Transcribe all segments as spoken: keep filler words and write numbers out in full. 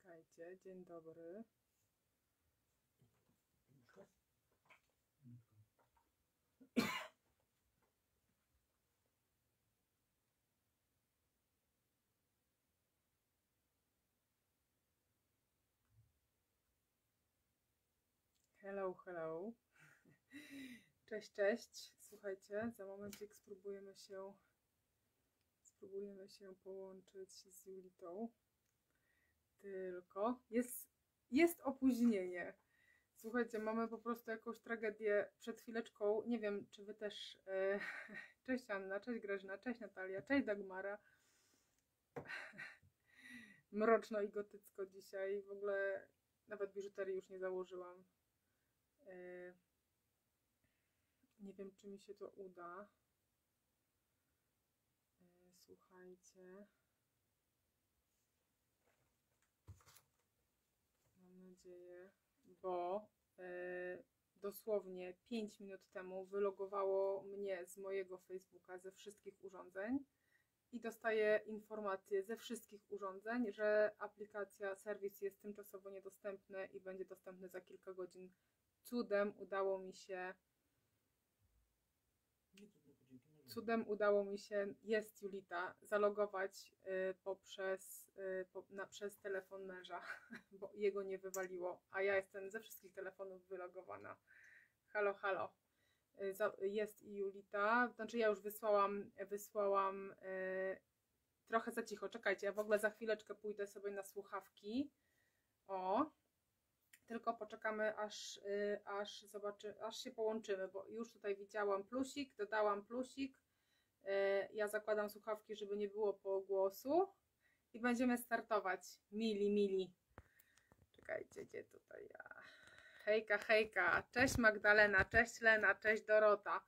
Czekajcie, dzień dobry. Hello, hello. Cześć, cześć. Słuchajcie, za momencik spróbujemy się spróbujemy się połączyć z Julitą. Tylko jest, jest opóźnienie. Słuchajcie, mamy po prostu jakąś tragedię. Przed chwileczką, nie wiem, czy wy też... Yy, cześć Anna, cześć Grażyna, cześć Natalia, cześć Dagmara. Mroczno i gotycko dzisiaj. W ogóle nawet biżuterii już nie założyłam. Yy, nie wiem, czy mi się to uda. Yy, słuchajcie. Mam nadzieję, bo yy, dosłownie pięć minut temu wylogowało mnie z mojego Facebooka ze wszystkich urządzeń i dostaję informację ze wszystkich urządzeń, że aplikacja, serwis jest tymczasowo niedostępny i będzie dostępny za kilka godzin. Cudem udało mi się Cudem udało mi się, jest Julita, zalogować y, poprzez, y, po, na, przez telefon męża, bo jego nie wywaliło, a ja jestem ze wszystkich telefonów wylogowana. Halo, halo. Y, za, jest i Julita, znaczy ja już wysłałam, wysłałam y, trochę za cicho, czekajcie, ja w ogóle za chwileczkę pójdę sobie na słuchawki. O, tylko poczekamy, aż, y, aż, zobaczy, aż się połączymy, bo już tutaj widziałam plusik, dodałam plusik. Y, ja zakładam słuchawki, żeby nie było pogłosu i będziemy startować. Mili, mili. Czekajcie, gdzie tutaj ja. Hejka, hejka. Cześć Magdalena, cześć Lena, cześć Dorota.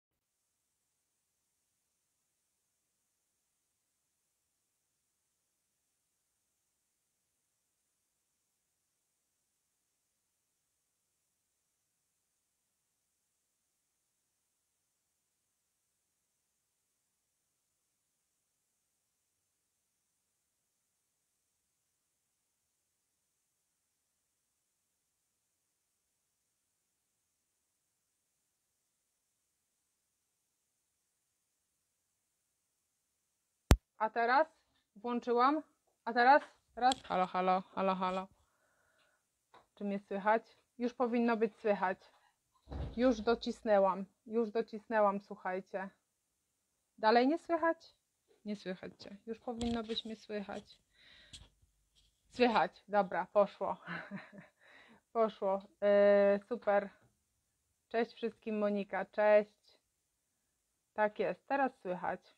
A teraz włączyłam. A teraz? Raz. Halo, halo, halo, halo. Czy mnie słychać? Już powinno być słychać. Już docisnęłam. Już docisnęłam, słuchajcie. Dalej nie słychać? Nie słychać cię. Już powinno być mnie słychać. Słychać. Dobra, poszło. Poszło. Yy, super. Cześć wszystkim, Monika. Cześć. Tak jest. Teraz słychać.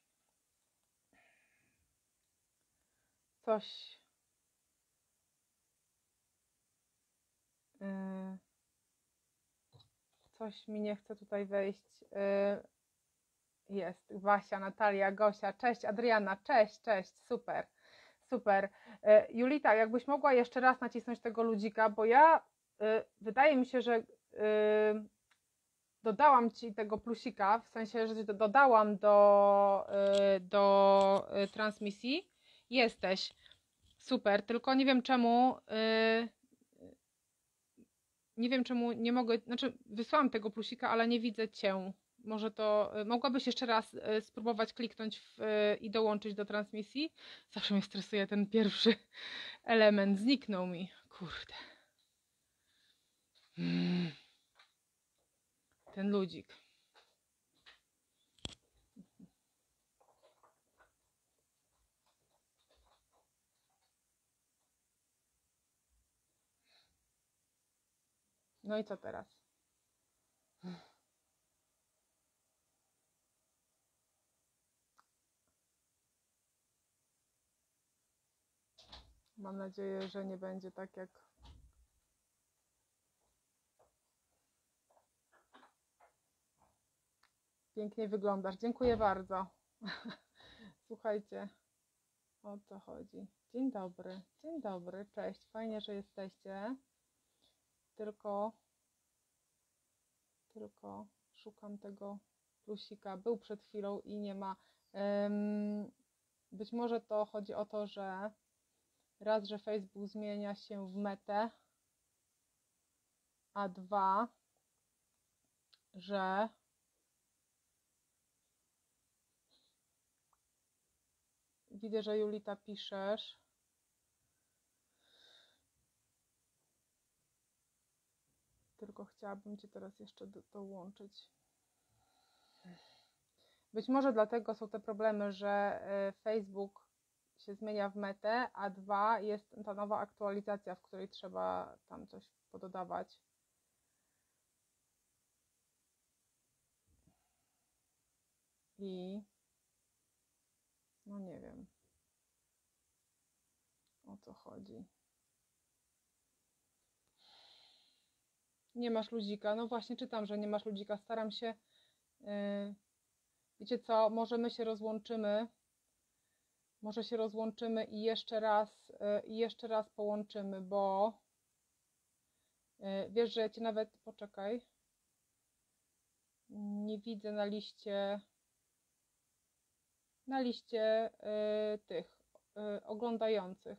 Coś. Yy, coś mi nie chce tutaj wejść. Yy, jest. Wasia, Natalia, Gosia. Cześć, Adriana. Cześć, cześć. Super. Super. Yy, Julita, jakbyś mogła jeszcze raz nacisnąć tego ludzika, bo ja yy, wydaje mi się, że yy, dodałam ci tego plusika, w sensie, że dodałam do, do transmisji. Jesteś. Super, tylko nie wiem czemu nie wiem czemu nie mogę, znaczy wysłałam tego plusika, ale nie widzę cię. Może to, mogłabyś jeszcze raz spróbować kliknąć w, i dołączyć do transmisji? Zawsze mnie stresuje ten pierwszy element. Zniknął mi. Kurde. Hmm. Ten ludzik. No i co teraz? Mam nadzieję, że nie będzie tak jak... Pięknie wyglądasz. Dziękuję bardzo. Słuchajcie, o co chodzi. Dzień dobry. Dzień dobry. Cześć. Fajnie, że jesteście. Tylko tylko szukam tego plusika. Był przed chwilą i nie ma. Być może to chodzi o to, że raz, że Facebook zmienia się w Metę, a dwa, że widzę, że Julita piszesz. Tylko chciałabym Cię teraz jeszcze do, dołączyć. Być może dlatego są te problemy, że Facebook się zmienia w Metę, a dwa jest ta nowa aktualizacja, w której trzeba tam coś pododawać. I no nie wiem, o co chodzi. Nie masz ludzika. No właśnie czytam, że nie masz ludzika. Staram się. Yy, wiecie co, może my się rozłączymy. Może się rozłączymy i jeszcze raz, yy, i jeszcze raz połączymy, bo yy, wiesz, że ja Cię nawet, poczekaj, nie widzę na liście, na liście yy, tych yy, oglądających.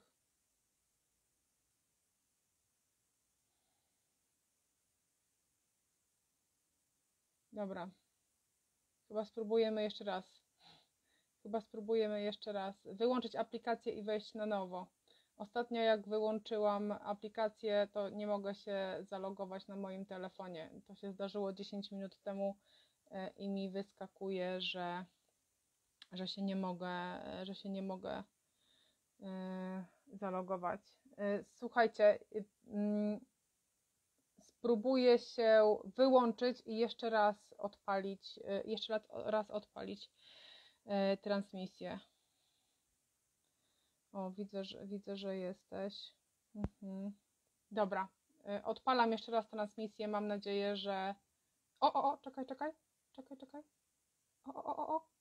Dobra. Chyba spróbujemy jeszcze raz. Chyba spróbujemy jeszcze raz wyłączyć aplikację i wejść na nowo. Ostatnio jak wyłączyłam aplikację, to nie mogę się zalogować na moim telefonie. To się zdarzyło dziesięć minut temu i mi wyskakuje, że, że się nie mogę, że się nie mogę zalogować. Słuchajcie, spróbuję się wyłączyć i jeszcze raz odpalić, jeszcze raz odpalić transmisję. O, widzę, że, widzę, że jesteś. Mhm. Dobra, odpalam jeszcze raz transmisję. Mam nadzieję, że... O, o, o, czekaj, czekaj, czekaj, czekaj. O, o, o, o.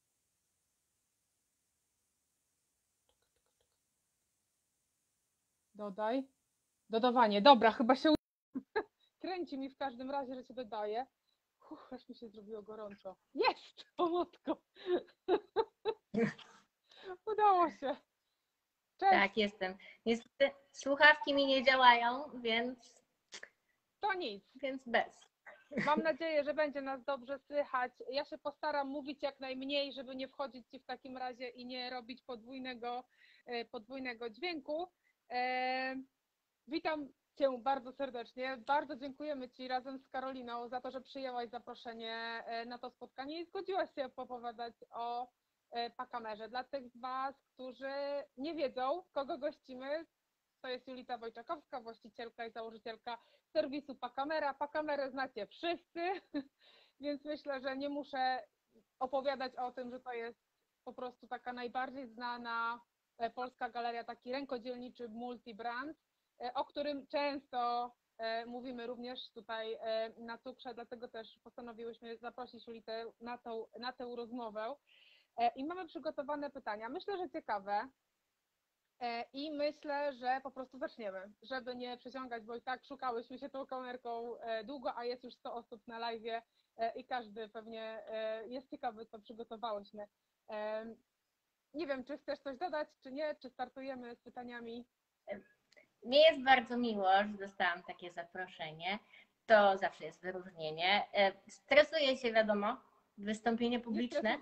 Dodaj. Dodawanie. Dobra, chyba się kręci mi w każdym razie, że się dodaje. Uff, aż mi się zrobiło gorąco. Jest! Pomocko! Udało się. Cześć. Tak, jestem. Niestety słuchawki mi nie działają, więc... To nic. Więc bez. Mam nadzieję, że będzie nas dobrze słychać. Ja się postaram mówić jak najmniej, żeby nie wchodzić Ci w takim razie i nie robić podwójnego, podwójnego dźwięku. E, witam Cię bardzo serdecznie. Bardzo dziękujemy Ci razem z Karoliną za to, że przyjęłaś zaproszenie na to spotkanie i zgodziłaś się opowiadać o Pakamerze. Dla tych z Was, którzy nie wiedzą, kogo gościmy, to jest Julita Wojczakowska, właścicielka i założycielka serwisu Pakamera. Pakamerę znacie wszyscy, więc myślę, że nie muszę opowiadać o tym, że to jest po prostu taka najbardziej znana polska galeria, taki rękodzielniczy multibrand, o którym często mówimy również tutaj na Cukrze, dlatego też postanowiłyśmy zaprosić Julitę na, tą, na tę rozmowę. I mamy przygotowane pytania, myślę, że ciekawe. I myślę, że po prostu zaczniemy, żeby nie przeciągać, bo i tak szukałyśmy się tą kamerką długo, a jest już sto osób na live'ie i każdy pewnie jest ciekawy, co przygotowałyśmy. Nie wiem, czy chcesz coś dodać, czy nie, czy startujemy z pytaniami? Mnie jest bardzo miło, że dostałam takie zaproszenie. To zawsze jest wyróżnienie. Stresuję się, wiadomo, wystąpienie publiczne.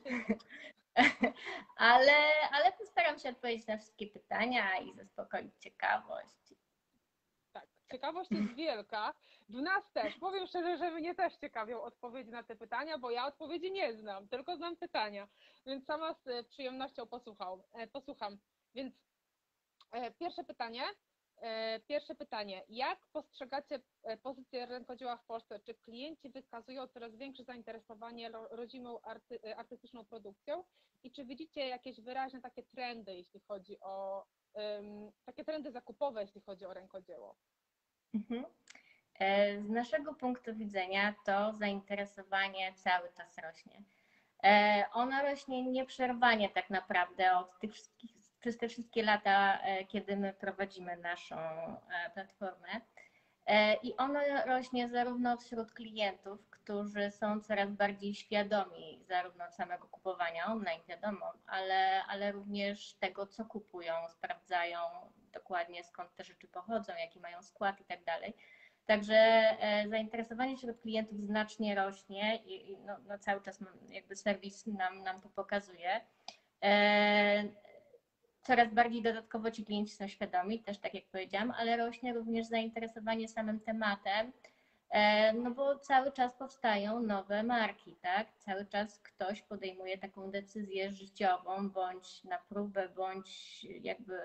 Ale, ale postaram się odpowiedzieć na wszystkie pytania i zaspokoić ciekawość. Tak, ciekawość jest wielka. W nas też. Powiem szczerze, że mnie też ciekawią odpowiedzi na te pytania, bo ja odpowiedzi nie znam, tylko znam pytania. Więc sama z przyjemnością posłuchał, posłucham. Więc pierwsze pytanie. Pierwsze pytanie. Jak postrzegacie pozycję rękodzieła w Polsce? Czy klienci wykazują coraz większe zainteresowanie rodzimą arty, artystyczną produkcją? I czy widzicie jakieś wyraźne takie trendy, jeśli chodzi o um, takie trendy zakupowe, jeśli chodzi o rękodzieło? Mhm. Z naszego punktu widzenia to zainteresowanie cały czas rośnie. Ono rośnie nieprzerwanie tak naprawdę od tych wszystkich, przez te wszystkie lata, kiedy my prowadzimy naszą platformę. I ono rośnie zarówno wśród klientów, którzy są coraz bardziej świadomi zarówno samego kupowania online, wiadomo, ale, ale również tego, co kupują, sprawdzają, dokładnie skąd te rzeczy pochodzą, jaki mają skład i tak dalej. Także zainteresowanie wśród klientów znacznie rośnie i no, no cały czas jakby serwis nam, nam to pokazuje. Coraz bardziej dodatkowo ci klienci są świadomi, też tak jak powiedziałam, ale rośnie również zainteresowanie samym tematem, no bo cały czas powstają nowe marki, tak? Cały czas ktoś podejmuje taką decyzję życiową, bądź na próbę, bądź jakby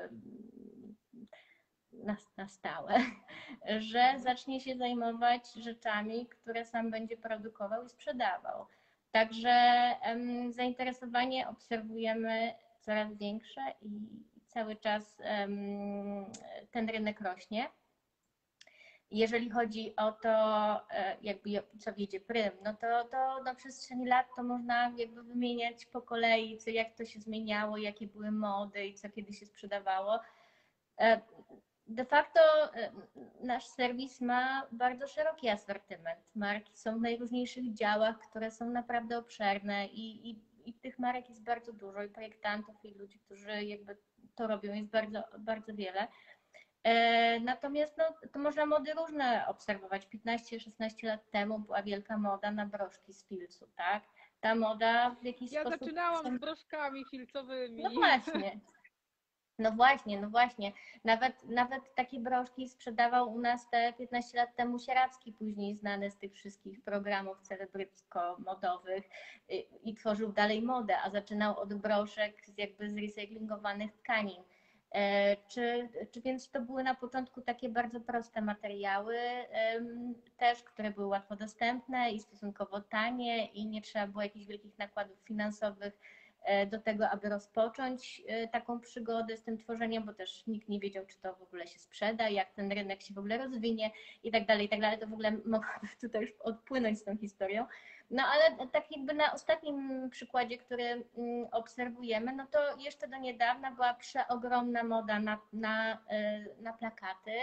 na, na stałe, że zacznie się zajmować rzeczami, które sam będzie produkował i sprzedawał. Także um, zainteresowanie obserwujemy coraz większe i cały czas um, ten rynek rośnie. Jeżeli chodzi o to, jakby co wiedzie prym, no to, to na przestrzeni lat to można jakby wymieniać po kolei, co, jak to się zmieniało, jakie były mody i co kiedy się sprzedawało. De facto nasz serwis ma bardzo szeroki asortyment. Marki są w najróżniejszych działach, które są naprawdę obszerne i, i, i tych marek jest bardzo dużo i projektantów i ludzi, którzy jakby to robią jest bardzo, bardzo wiele. Natomiast no, to można mody różne obserwować. piętnaście szesnaście lat temu była wielka moda na broszki z filcu, tak? Ta moda w jakiś ja sposób... Ja zaczynałam z broszkami filcowymi. No właśnie. No właśnie, no właśnie. Nawet, nawet takie broszki sprzedawał u nas te piętnaście lat temu Sieradzki, później znany z tych wszystkich programów celebrycko-modowych i, i tworzył dalej modę, a zaczynał od broszek z jakby z recyklingowanych tkanin. E, czy, czy więc to były na początku takie bardzo proste materiały, em, też, które były łatwo dostępne i stosunkowo tanie i nie trzeba było jakichś wielkich nakładów finansowych do tego, aby rozpocząć taką przygodę z tym tworzeniem, bo też nikt nie wiedział, czy to w ogóle się sprzeda, jak ten rynek się w ogóle rozwinie i tak dalej, i tak dalej. To w ogóle mogłabym tutaj już odpłynąć z tą historią. No ale tak jakby na ostatnim przykładzie, który obserwujemy, no to jeszcze do niedawna była przeogromna moda na, na, na plakaty,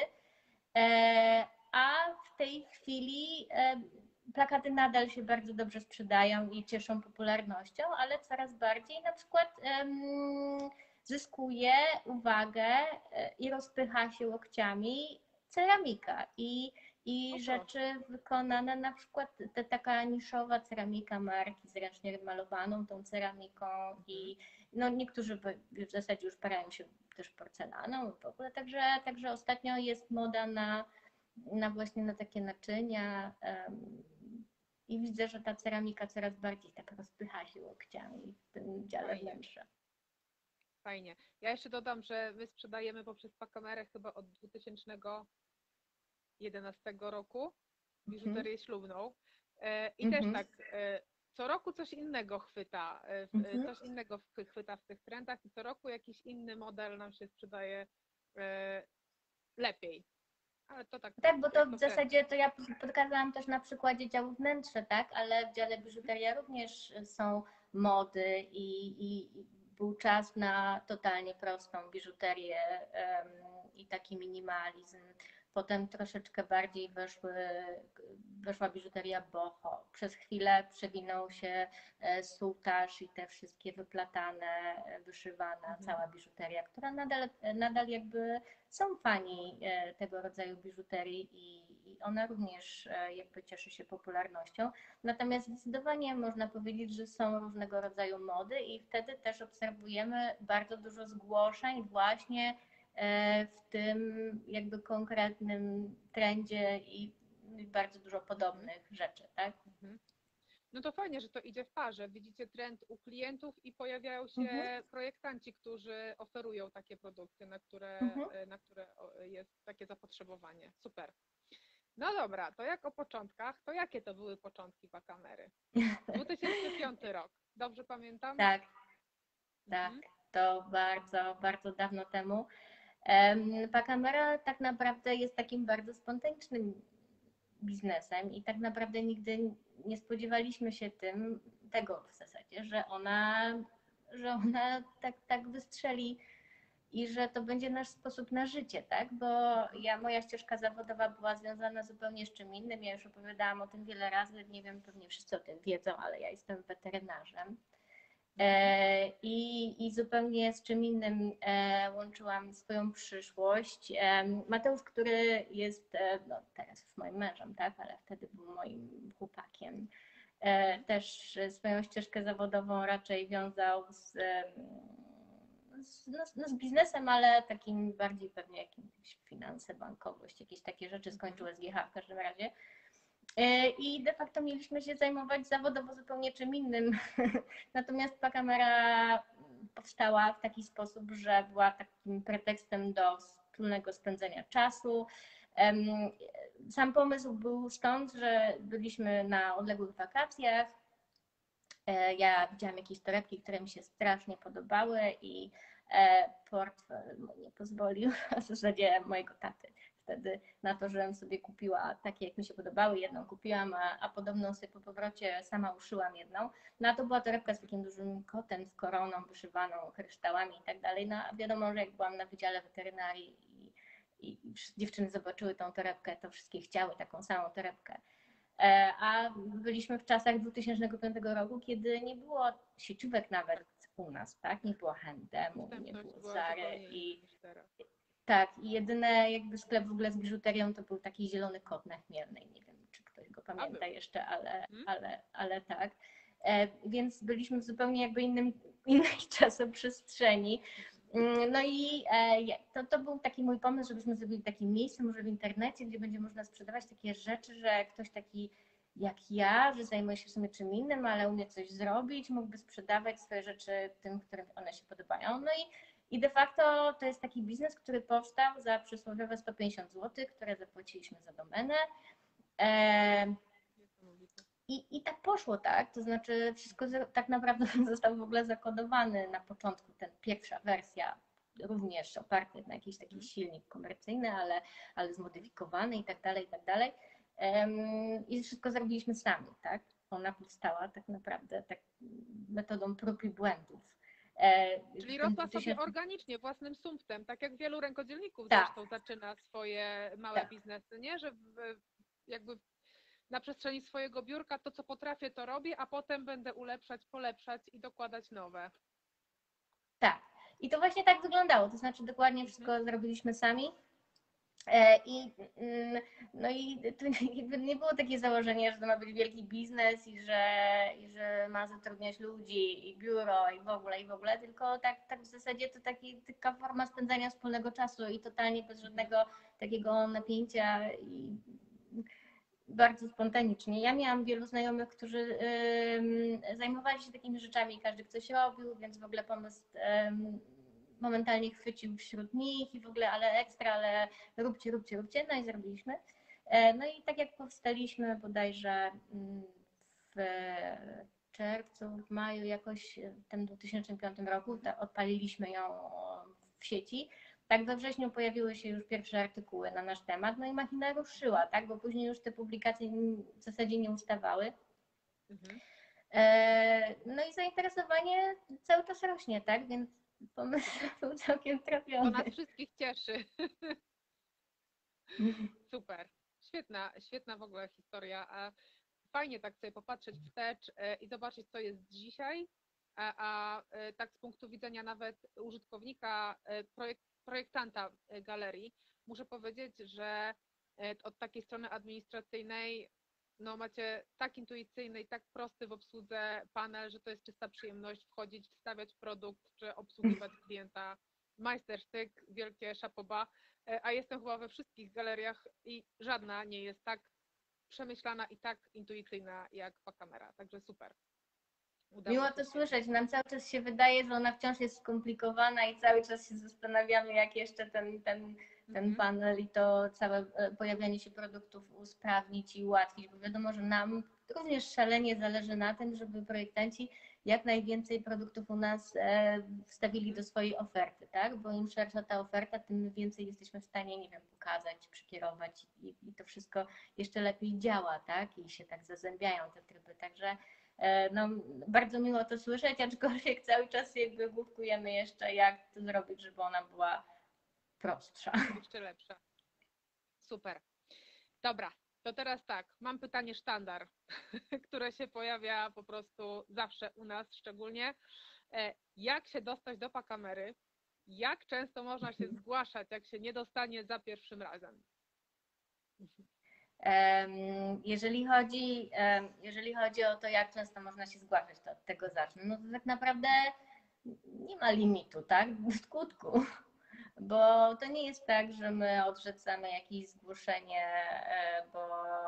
a w tej chwili plakaty nadal się bardzo dobrze sprzedają i cieszą popularnością, ale coraz bardziej na przykład um, zyskuje uwagę i rozpycha się łokciami ceramika i, i rzeczy wykonane, na przykład te, taka niszowa ceramika marki z ręcznie malowaną tą ceramiką i no niektórzy w zasadzie już parają się też porcelaną w ogóle, także, także ostatnio jest moda na, na właśnie na takie naczynia um, i widzę, że ta ceramika coraz bardziej tak rozpycha się łokciami w tym dziale Fajnie. wnętrza. Fajnie. Ja jeszcze dodam, że my sprzedajemy poprzez Packamerę chyba od dwa tysiące jedenastego roku biżuterię mm-hmm. ślubną i mm-hmm. też tak co roku coś innego chwyta, mm-hmm. coś innego chwyta w tych trendach i co roku jakiś inny model nam się sprzedaje lepiej. Ale to tak, tak, bo to w zasadzie to ja pokazałam też na przykładzie działu wnętrze, tak, ale w dziale biżuteria również są mody i, i, i był czas na totalnie prostą biżuterię um, i taki minimalizm. Potem troszeczkę bardziej weszły, weszła biżuteria boho. Przez chwilę przewinął się sułtaż i te wszystkie wyplatane, wyszywana, mhm. cała biżuteria, która nadal, nadal jakby są fani tego rodzaju biżuterii i, i ona również jakby cieszy się popularnością. Natomiast zdecydowanie można powiedzieć, że są różnego rodzaju mody i wtedy też obserwujemy bardzo dużo zgłoszeń właśnie w tym jakby konkretnym trendzie i bardzo dużo podobnych rzeczy, tak? Mhm. No to fajnie, że to idzie w parze. Widzicie trend u klientów i pojawiają się mhm. projektanci, którzy oferują takie produkty, na które, mhm. na które jest takie zapotrzebowanie. Super. No dobra, to jak o początkach, to jakie to były początki Packamery? dwa tysiące piąty rok, dobrze pamiętam? Tak, tak, mhm. to bardzo, bardzo dawno temu. Paccamera tak naprawdę jest takim bardzo spontanicznym biznesem i tak naprawdę nigdy nie spodziewaliśmy się tym, tego w zasadzie, że ona, że ona tak, tak wystrzeli i że to będzie nasz sposób na życie, tak? Bo ja, moja ścieżka zawodowa była związana zupełnie z czym innym. Ja już opowiadałam o tym wiele razy, nie wiem, pewnie wszyscy o tym wiedzą, ale ja jestem weterynarzem. E, I, I zupełnie z czym innym e, łączyłam swoją przyszłość. E, Mateusz, który jest e, no, teraz już moim mężem, tak, ale wtedy był moim chłopakiem. E, Mhm. też swoją ścieżkę zawodową raczej wiązał z, em, z, no, no, z biznesem, ale takim bardziej pewnie jakimś finanse, bankowość, jakieś takie rzeczy. Skończył Mhm. S G H w każdym razie. E, I de facto mieliśmy się zajmować zawodowo zupełnie czym innym. Natomiast ta kamera powstała w taki sposób, że była takim pretekstem do wspólnego spędzenia czasu. Sam pomysł był stąd, że byliśmy na odległych wakacjach. E, Ja widziałam jakieś torebki, które mi się strasznie podobały i e, portfel mój nie pozwolił, w zasadzie mojego taty wtedy, na to, żebym sobie kupiła takie, jak mi się podobały. Jedną kupiłam, a, a podobną sobie po powrocie sama uszyłam jedną. No a to była torebka z takim dużym kotem, z koroną wyszywaną, kryształami i tak dalej. No a wiadomo, że jak byłam na wydziale weterynarii i, i, i dziewczyny zobaczyły tą torebkę, to wszystkie chciały taką samą torebkę. E, A byliśmy w czasach dwa tysiące piątego roku, kiedy nie było sieciówek nawet u nas, tak? Nie było H and M-u, nie Dostępność było była Zary zupełnie inna i niż teraz. tak, i jedyny jakby sklep w ogóle z biżuterią to był taki zielony kot na Chmielnej. Nie wiem, czy ktoś go A pamięta był. jeszcze, ale, Mhm. ale, ale tak. E, Więc byliśmy w zupełnie jakby innym, innej czasoprzestrzeni. Mhm. Mm, No i e, to, to był taki mój pomysł, żebyśmy zrobili takie miejsce może w internecie, gdzie będzie można sprzedawać takie rzeczy, że ktoś taki jak ja, że zajmuje się w sumie czym innym, ale umie coś zrobić, mógłby sprzedawać swoje rzeczy tym, którym one się podobają. No i, i de facto to jest taki biznes, który powstał za przysłowiowe sto pięćdziesiąt złotych, które zapłaciliśmy za domenę. E, Niesamowite. i, I tak poszło, tak? To znaczy wszystko tak naprawdę został w ogóle zakodowany na początku, ten pierwsza wersja, również oparty na jakiś taki Mhm. silnik komercyjny, ale, ale zmodyfikowany i tak dalej, i tak dalej. I wszystko zrobiliśmy sami, tak? Ona powstała tak naprawdę tak metodą prób i błędów. E, Czyli W tym rosła sobie dwa tysiące... organicznie, własnym sumptem, tak jak wielu rękodzielników Tak, zresztą zaczyna swoje małe tak. biznesy, nie? Że w, jakby na przestrzeni swojego biurka to, co potrafię, to robię, a potem będę ulepszać, polepszać i dokładać nowe. Tak. I to właśnie tak wyglądało. To znaczy dokładnie Mhm. wszystko zrobiliśmy sami. E, I, mm, no i to jakby nie było takie założenie, że to ma być wielki biznes i że, i że ma zatrudniać ludzi i biuro i w ogóle, i w ogóle, tylko tak, tak w zasadzie to taki, taka forma spędzania wspólnego czasu i totalnie bez Mhm. żadnego takiego napięcia i bardzo spontanicznie. Ja miałam wielu znajomych, którzy ym, zajmowali się takimi rzeczami, każdy coś robił, więc w ogóle pomysł ym, momentalnie chwycił wśród nich i w ogóle, ale ekstra, ale róbcie, róbcie, róbcie, no i zrobiliśmy. E, No i tak jak powstaliśmy bodajże mm, w czerwcu, w maju jakoś w tym dwa tysiące piątym roku, Mhm. ta, odpaliliśmy ją w sieci, tak we wrześniu pojawiły się już pierwsze artykuły na nasz temat, no i machina Mhm. ruszyła, tak, bo później już te publikacje w zasadzie nie ustawały. Mhm. E, No i zainteresowanie cały czas rośnie, tak, więc pomysł Super. był całkiem To nas trafiony. wszystkich cieszy. Super. Świetna, świetna w ogóle historia. A fajnie tak sobie popatrzeć wstecz e, i zobaczyć, co jest dzisiaj, a, a e, tak z punktu widzenia nawet użytkownika, e, projekt, projektanta e, galerii, muszę powiedzieć, że e, od takiej strony administracyjnej no macie tak intuicyjny i tak prosty w obsłudze panel, że to jest czysta przyjemność wchodzić, wstawiać produkt czy obsługiwać klienta. Majstersztyk, wielkie szapoba, e, a jestem chyba we wszystkich galeriach i żadna nie jest tak przemyślana i tak intuicyjna jak kamera. Także super. Udało Miło się to świetnie. słyszeć. Nam cały czas się wydaje, że ona wciąż jest skomplikowana i cały czas się zastanawiamy, jak jeszcze ten, ten, ten Mhm. panel i to całe e, pojawianie się produktów usprawnić i ułatwić, bo wiadomo, że nam również szalenie zależy na tym, żeby projektanci jak najwięcej produktów u nas e, wstawili Mhm. do swojej oferty, tak? Bo im szersza ta oferta, tym więcej jesteśmy w stanie, nie wiem, pokazać, przekierować i, i to wszystko jeszcze lepiej działa, tak? I się tak zazębiają te tryby. Także E, No, bardzo miło to słyszeć, aczkolwiek cały czas jakby główkujemy jeszcze, jak to zrobić, żeby ona była prostsza. Jeszcze lepsza. Super. Dobra, to teraz tak. Mam pytanie sztandar, które się pojawia po prostu zawsze u nas szczególnie. E, Jak się dostać do Pakamery? Jak często można się zgłaszać, jak się nie dostanie za pierwszym razem? Em, Jeżeli chodzi, em, jeżeli chodzi o to, jak często można się zgłaszać, to od tego zacznę. No to tak naprawdę nie ma limitu, tak? W skutku. Bo to nie jest tak, że my odrzucamy jakieś zgłoszenie, e, bo,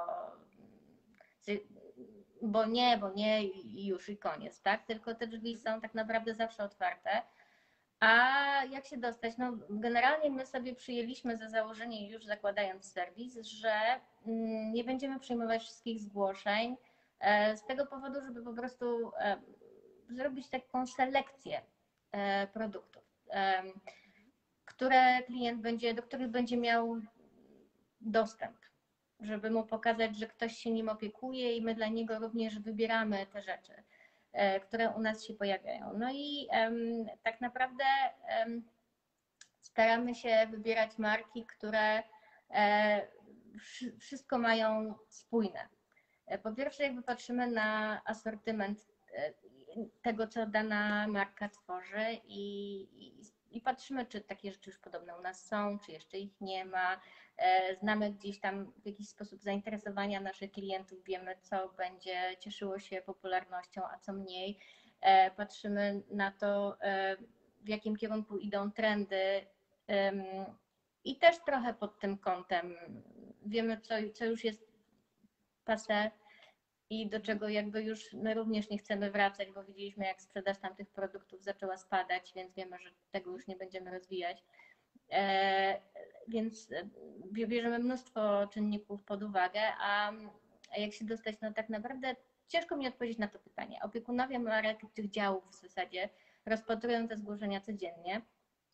bo nie, bo nie i już i koniec, tak? Tylko te drzwi są tak naprawdę zawsze otwarte. A jak się dostać? No, generalnie my sobie przyjęliśmy za założenie, już zakładając serwis, że mm, nie będziemy przyjmować wszystkich zgłoszeń e, z tego powodu, żeby po prostu e, zrobić taką selekcję e, produktów, e, które klient będzie, do których będzie miał dostęp, żeby mu pokazać, że ktoś się nim opiekuje i my dla niego również wybieramy te rzeczy, e, które u nas się pojawiają. No i em, tak naprawdę em, staramy się wybierać marki, które e, wszystko mają spójne. E, Po pierwsze, jakby patrzymy na asortyment e, tego, co dana marka tworzy i, i, i patrzymy, czy takie rzeczy już podobne u nas są, czy jeszcze ich nie ma. E, Znamy gdzieś tam w jakiś sposób zainteresowania naszych klientów, wiemy, co będzie cieszyło się popularnością, a co mniej. E, Patrzymy na to, e, w jakim kierunku idą trendy em, i też trochę pod tym kątem wiemy, co, co już jest passé i do czego jakby już my również nie chcemy wracać, bo widzieliśmy, jak sprzedaż tamtych produktów zaczęła spadać, więc wiemy, że tego już nie będziemy rozwijać. E, więc e, bierzemy mnóstwo czynników pod uwagę, a, a jak się dostać, no tak naprawdę ciężko mi odpowiedzieć na to pytanie. Opiekunowie marek tych działów w zasadzie rozpatrują te zgłoszenia codziennie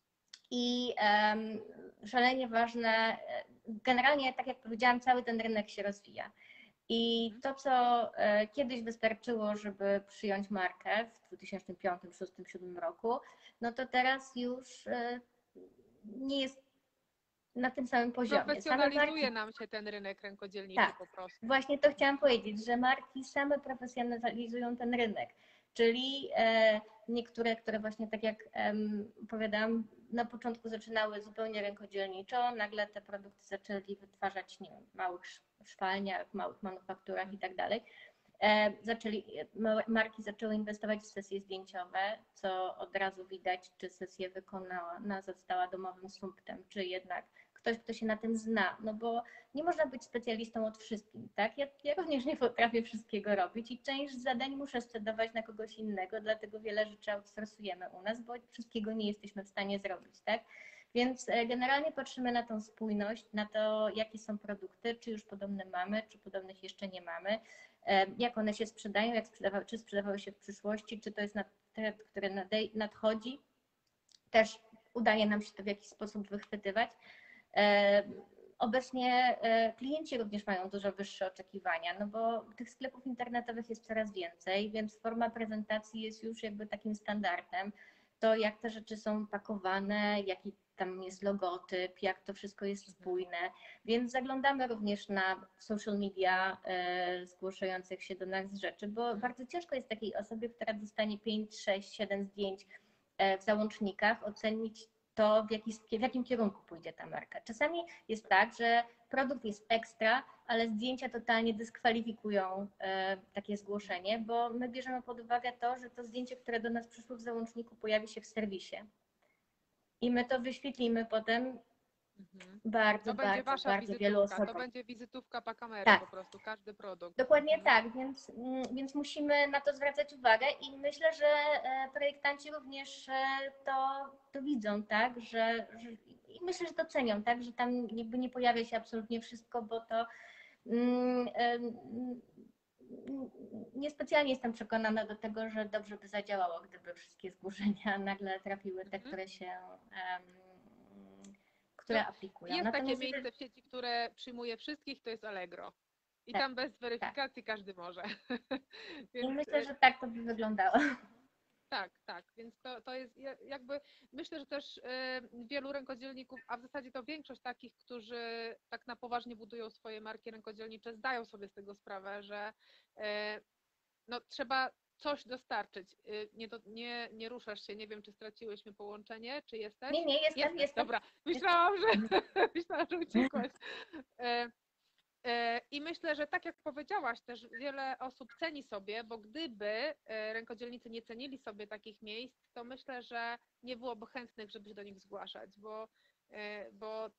i um, szalenie ważne, e, generalnie tak jak powiedziałam, cały ten rynek się rozwija. I to, co e, kiedyś wystarczyło, żeby przyjąć markę w dwa tysiące piątym, szóstym, siódmym roku, no to teraz już e, nie jest na tym samym poziomie. Same Profesjonalizuje marki, nam się ten rynek rękodzielniczy tak, po prostu. właśnie to chciałam powiedzieć, że marki same profesjonalizują ten rynek, czyli e, niektóre, które właśnie tak jak em, opowiadałam, na początku zaczynały zupełnie rękodzielniczo, nagle te produkty zaczęli wytwarzać nie wiem, w małych szwalniach, w małych manufakturach i tak dalej. E, zaczęli, marki zaczęły inwestować w sesje zdjęciowe, co od razu widać, czy sesję wykonana została domowym sumptem, czy jednak ktoś, kto się na tym zna, no bo nie można być specjalistą od wszystkim, tak? Ja, ja również nie potrafię wszystkiego robić i część zadań muszę scedować na kogoś innego, dlatego wiele rzeczy outsourcujemy u nas, bo wszystkiego nie jesteśmy w stanie zrobić, tak? Więc e, generalnie patrzymy na tą spójność, na to, jakie są produkty, czy już podobne mamy, czy podobnych jeszcze nie mamy, e, jak one się sprzedają, jak sprzedawały, czy sprzedawały się w przyszłości, czy to jest trend, który nadchodzi. Też udaje nam się to w jakiś sposób wychwytywać. E, Obecnie e, klienci również mają dużo wyższe oczekiwania, no bo tych sklepów internetowych jest coraz więcej, więc forma prezentacji jest już jakby takim standardem. To, jak te rzeczy są pakowane, jaki tam jest logotyp, jak to wszystko jest spójne, więc zaglądamy również na social media e, zgłaszających się do nas rzeczy, bo bardzo ciężko jest takiej osobie, która dostanie pięć, sześć, siedem zdjęć e, w załącznikach, ocenić to, w, jaki, w jakim kierunku pójdzie ta marka. Czasami jest tak, że produkt jest ekstra, ale zdjęcia totalnie dyskwalifikują e, takie zgłoszenie, bo my bierzemy pod uwagę to, że to zdjęcie, które do nas przyszło w załączniku, pojawi się w serwisie. I my to wyświetlimy potem Mhm. bardzo, To będzie bardzo, wasza bardzo wielu wizytówka, to osobom. będzie wizytówka Pakamery Tak, po prostu, każdy produkt. dokładnie Mhm. tak, więc, mm, więc musimy na to zwracać uwagę i myślę, że e, projektanci również e, to, to widzą, tak, że, że i myślę, że docenią, tak, że tam jakby nie pojawia się absolutnie wszystko, bo to mm, mm, niespecjalnie jestem przekonana do tego, że dobrze by zadziałało, gdyby wszystkie zgłoszenia nagle trafiły te, Mhm. które się, um, które No, aplikują. jest takie Natomiast miejsce w sieci, które przyjmuje wszystkich, to jest Allegro. I tak, tam bez tak. weryfikacji każdy może. I Więc myślę, y, że tak to by wyglądało. tak, tak, więc to, to jest jakby, myślę, że też y, wielu rękodzielników, a w zasadzie to większość takich, którzy tak na poważnie budują swoje marki rękodzielnicze, zdają sobie z tego sprawę, że y, no, trzeba coś dostarczyć. Y, Nie, do, nie, nie ruszasz się, nie wiem, czy straciłyśmy połączenie, czy jesteś? Nie, nie, jestem, Jesteś, jestem. dobra. Myślałam, że, myślałam, że uciekłaś. E, e, I myślę, że tak jak powiedziałaś, też wiele osób ceni sobie, bo gdyby e, rękodzielnicy nie cenili sobie takich miejsc, to myślę, że nie byłoby chętnych, żeby się do nich zgłaszać, bo, e, bo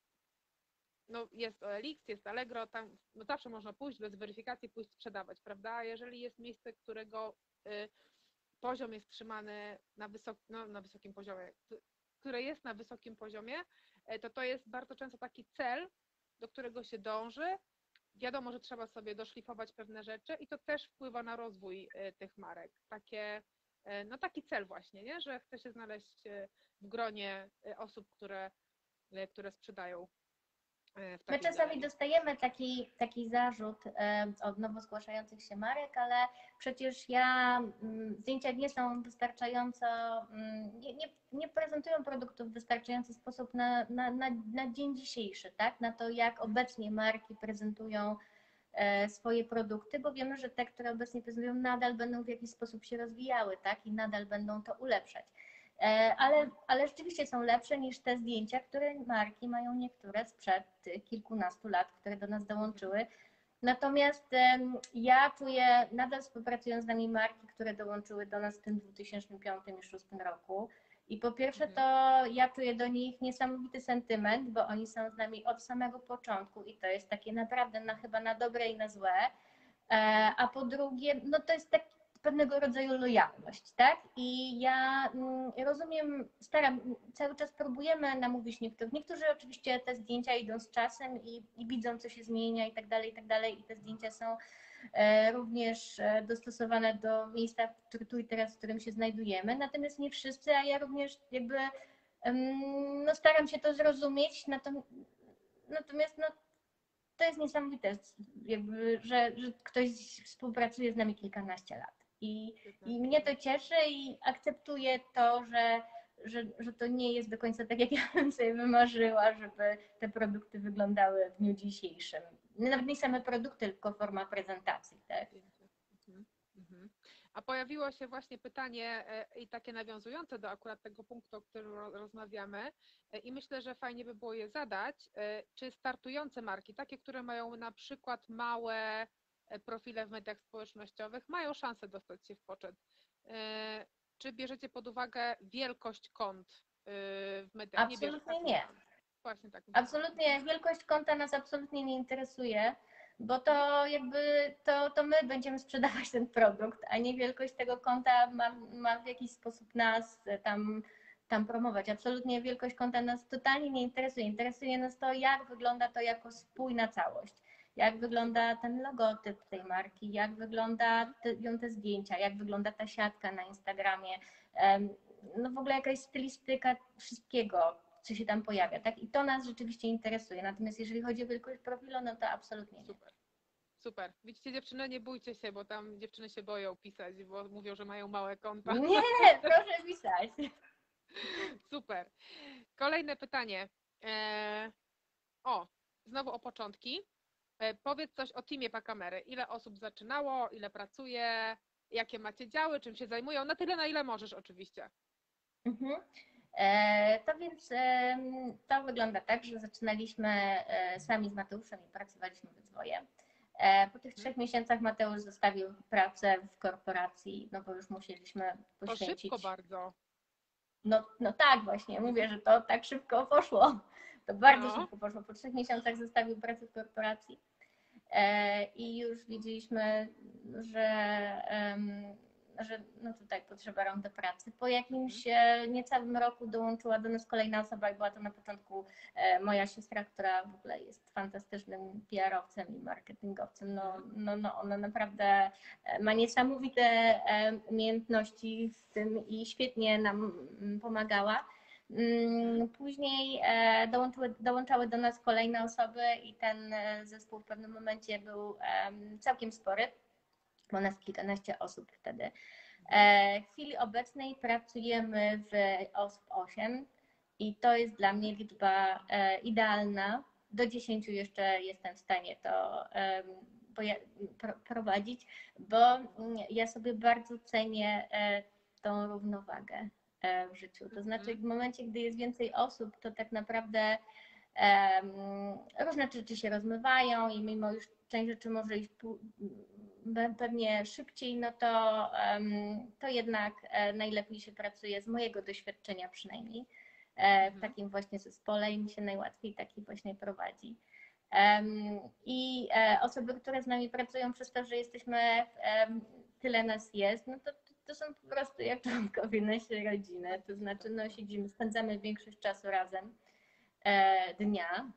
no jest O L X, jest Allegro, tam no zawsze można pójść bez weryfikacji, pójść sprzedawać, prawda? A jeżeli jest miejsce, którego y, poziom jest trzymany na, wysok, no, na wysokim poziomie, które jest na wysokim poziomie, y, to to jest bardzo często taki cel, do którego się dąży. Wiadomo, że trzeba sobie doszlifować pewne rzeczy i to też wpływa na rozwój y, tych marek. Takie, y, no taki cel właśnie, nie? Że chce się znaleźć y, w gronie y, osób, które, y, które sprzedają w My takiej czasami galerii. dostajemy taki, taki zarzut e, od nowo zgłaszających się marek, ale przecież ja, mm, zdjęcia nie są wystarczająco, mm, nie, nie, nie prezentują produktów w wystarczający sposób na, na, na, na dzień dzisiejszy, tak? Na to, jak obecnie marki prezentują e, swoje produkty, bo wiemy, że te, które obecnie prezentują, nadal będą w jakiś sposób się rozwijały, tak? I nadal będą to ulepszać. E, Ale, ale rzeczywiście są lepsze niż te zdjęcia, które marki mają niektóre sprzed kilkunastu lat, które do nas dołączyły. Natomiast em, ja czuję, nadal współpracują z nami marki, które dołączyły do nas w tym dwa tysiące piątym i dwa tysiące szóstym roku. I po pierwsze to ja czuję do nich niesamowity sentyment, bo oni są z nami od samego początku i to jest takie naprawdę na, chyba na dobre i na złe. E, A po drugie, no to jest taki pewnego rodzaju lojalność, tak? I ja mm, rozumiem, staram, cały czas próbujemy namówić niektórych. Niektórzy oczywiście te zdjęcia idą z czasem i, i widzą, co się zmienia i tak dalej, i tak dalej. I te zdjęcia są e, również e, dostosowane do miejsca, który tu i teraz, w którym się znajdujemy. Natomiast nie wszyscy, a ja również jakby em, no, staram się to zrozumieć. Natomiast, natomiast no, to jest niesamowite, jakby, że, że ktoś współpracuje z nami kilkanaście lat. I, I mnie to cieszy i akceptuję to, że, że, że to nie jest do końca tak, jak ja bym sobie wymarzyła, żeby te produkty wyglądały w dniu dzisiejszym. Nawet nie same produkty, tylko forma prezentacji. Tak? Mhm, mhm. A pojawiło się właśnie pytanie e, i takie nawiązujące do akurat tego punktu, o którym ro- rozmawiamy e, i myślę, że fajnie by było je zadać. E, Czy startujące marki, takie, które mają na przykład małe e, profile w mediach społecznościowych, mają szansę dostać się w poczet? E, Czy bierzecie pod uwagę wielkość kont e, w mediach? Nie bierze, tak? Absolutnie nie. Właśnie tak myślałam. Absolutnie, wielkość konta nas absolutnie nie interesuje, bo to jakby to, to my będziemy sprzedawać ten produkt, a nie wielkość tego konta ma, ma w jakiś sposób nas tam, tam promować. Absolutnie wielkość konta nas totalnie nie interesuje. Interesuje nas to, jak wygląda to jako spójna całość. Jak wygląda ten logotyp tej marki, jak wygląda te, ją te zdjęcia, jak wygląda ta siatka na Instagramie, no w ogóle jakaś stylistyka wszystkiego, co się tam pojawia, tak? I to nas rzeczywiście interesuje. Natomiast jeżeli chodzi o wielkość profilu, no to absolutnie nie. Super. Super. Widzicie, dziewczyny, nie bójcie się, bo tam dziewczyny się boją pisać, bo mówią, że mają małe konta. Nie, proszę pisać. Super. Kolejne pytanie. E, o, znowu o początki. E, powiedz coś o teamie Pakamery. Ile osób zaczynało, ile pracuje, jakie macie działy, czym się zajmują? Na tyle, na ile możesz oczywiście. Mhm. E, to więc e, to wygląda tak, że zaczynaliśmy e, sami z Mateuszem i pracowaliśmy we dwoje. E, po tych trzech miesiącach Mateusz zostawił pracę w korporacji, no bo już musieliśmy To poświęcić. szybko bardzo. No, no tak, właśnie, mówię, że to tak szybko poszło. To bardzo No. szybko poszło. Po trzech miesiącach zostawił pracę w korporacji e, i już wiedzieliśmy, że, em, że no tutaj potrzeba rąk do pracy. Po jakimś e, niecałym roku dołączyła do nas kolejna osoba i była to na początku e, moja siostra, która w ogóle jest fantastycznym P R owcem i marketingowcem. No, no, no ona naprawdę ma niesamowite e, umiejętności w tym i świetnie nam mm, pomagała. Mm, Później e, dołączyły, dołączały do nas kolejne osoby i ten e, zespół w pewnym momencie był em, całkiem spory, bo nas kilkanaście osób wtedy. E, W chwili obecnej pracujemy w osób osiem i to jest dla mnie liczba e, idealna. Do dziesięciu jeszcze jestem w stanie to em, prowadzić, bo ja sobie bardzo cenię tą równowagę w życiu. To znaczy w momencie, gdy jest więcej osób, to tak naprawdę różne rzeczy się rozmywają i mimo już część rzeczy może iść pewnie szybciej, no to, to jednak najlepiej się pracuje, z mojego doświadczenia przynajmniej, w takim właśnie zespole i mi się najłatwiej taki właśnie prowadzi. I osoby, które z nami pracują przez to, że jesteśmy, tyle nas jest, no to, to są po prostu jak członkowie naszej rodziny, to znaczy no siedzimy, spędzamy większość czasu razem dnia.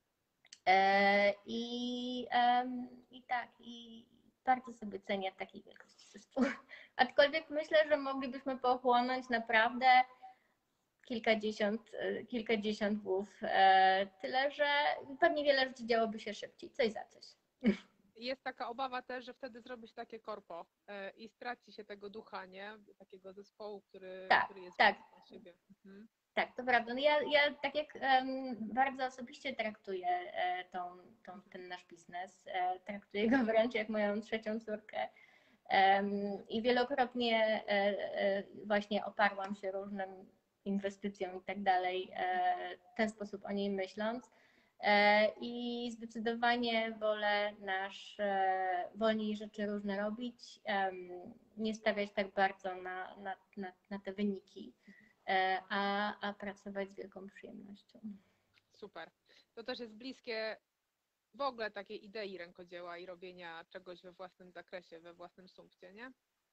I, i tak, i bardzo sobie cenię takiej wielkości zespołu. Aczkolwiek myślę, że moglibyśmy pochłonąć naprawdę kilkadziesiąt, kilkadziesiąt głów, tyle że pewnie wiele rzeczy działoby się szybciej, coś za coś. Jest taka obawa też, że wtedy zrobi się takie korpo i straci się tego ducha, nie? Takiego zespołu, który, tak, który jest tak. na siebie. Mhm. Tak, to prawda. No ja, ja tak jak um, bardzo osobiście traktuję e, tą, tą, ten nasz biznes, e, traktuję go wręcz jak moją trzecią córkę um, i wielokrotnie e, e, właśnie oparłam się różnym inwestycjom i tak dalej, e, w ten sposób o niej myśląc e, i zdecydowanie wolę nasz, e, wolniej rzeczy różne robić, um, nie stawiać tak bardzo na, na, na, na te wyniki. A, a pracować z wielką przyjemnością. Super. To też jest bliskie w ogóle takiej idei rękodzieła i robienia czegoś we własnym zakresie, we własnym sumpcie, nie?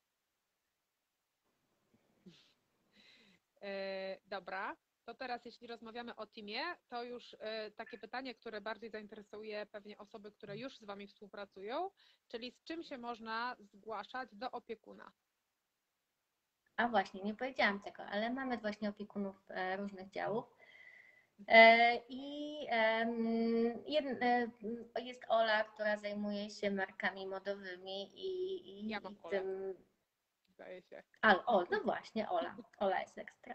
E, dobra, to teraz jeśli rozmawiamy o teamie, to już e, takie pytanie, które bardziej zainteresuje pewnie osoby, które już z Wami współpracują, czyli z czym się można zgłaszać do opiekuna? A właśnie, nie powiedziałam tego, ale mamy właśnie opiekunów różnych działów. I jest Ola, która zajmuje się markami modowymi i, i, ja mam i Olę. tym. Zdaje się. A, o, no właśnie, Ola. Ola jest ekstra.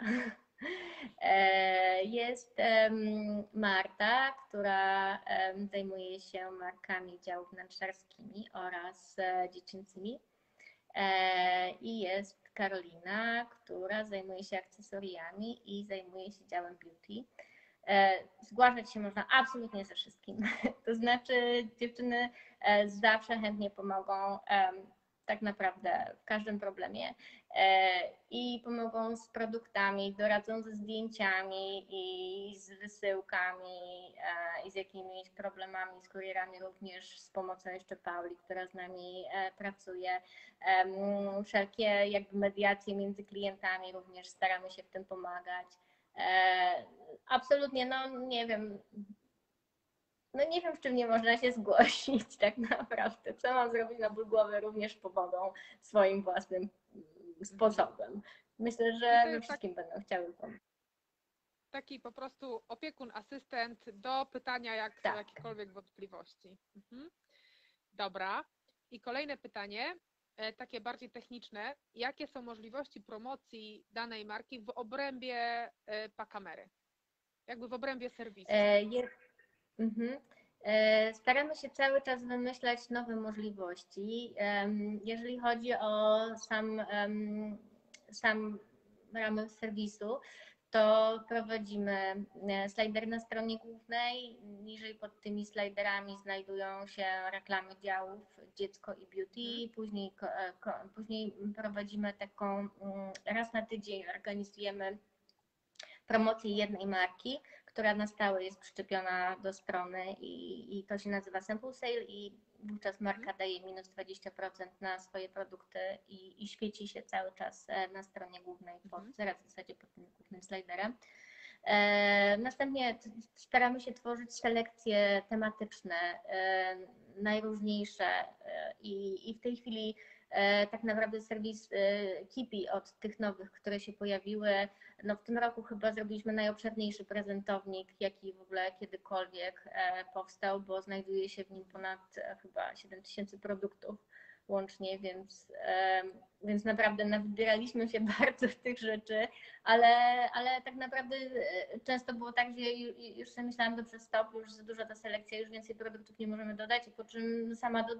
Jest Marta, która zajmuje się markami działów wnętrzarskimi oraz dziecięcymi. I jest Karolina, która zajmuje się akcesoriami i zajmuje się działem beauty. Zgłaszać się można absolutnie ze wszystkim. To znaczy dziewczyny zawsze chętnie pomogą tak naprawdę w każdym problemie i pomogą z produktami, doradzą ze zdjęciami i z wysyłkami i z jakimiś problemami, z kurierami, również z pomocą jeszcze Pauli, która z nami pracuje. Wszelkie jakby mediacje między klientami również staramy się w tym pomagać. Absolutnie, no nie wiem, no nie wiem, w czym nie można się zgłosić tak naprawdę. Co mam zrobić na ból głowy, również pomogą swoim własnym sposobem. Myślę, że we wszystkim tak, będą chciały pomóc. Taki po prostu opiekun, asystent do pytania, jak tak. są jakiekolwiek wątpliwości. Mhm. Dobra. I kolejne pytanie, takie bardziej techniczne. Jakie są możliwości promocji danej marki w obrębie Pakamery? Jakby w obrębie serwisu? E, je, mhm. Staramy się cały czas wymyślać nowe możliwości. Jeżeli chodzi o sam, sam ramy serwisu, to prowadzimy slajder na stronie głównej. Niżej pod tymi slajderami znajdują się reklamy działów dziecko i beauty. Później, później prowadzimy taką, raz na tydzień organizujemy promocję jednej marki, która na stałe jest przyczepiona do strony i, i to się nazywa Sample Sale i wówczas marka daje minus dwadzieścia procent na swoje produkty i, i świeci się cały czas na stronie głównej, pod, zaraz w zasadzie pod tym głównym slajderem. E, następnie staramy się tworzyć selekcje tematyczne, e, najróżniejsze e, i, i w tej chwili e, tak naprawdę serwis e, Kipi od tych nowych, które się pojawiły, no w tym roku chyba zrobiliśmy najobszerniejszy prezentownik, jaki w ogóle kiedykolwiek e, powstał, bo znajduje się w nim ponad e, chyba siedem tysięcy produktów łącznie, więc, e, więc naprawdę nawybieraliśmy się bardzo tych rzeczy, ale, ale tak naprawdę często było tak, że już sobie myślałam, dobrze stop, już za duża ta selekcja, już więcej produktów nie możemy dodać, po czym sama do,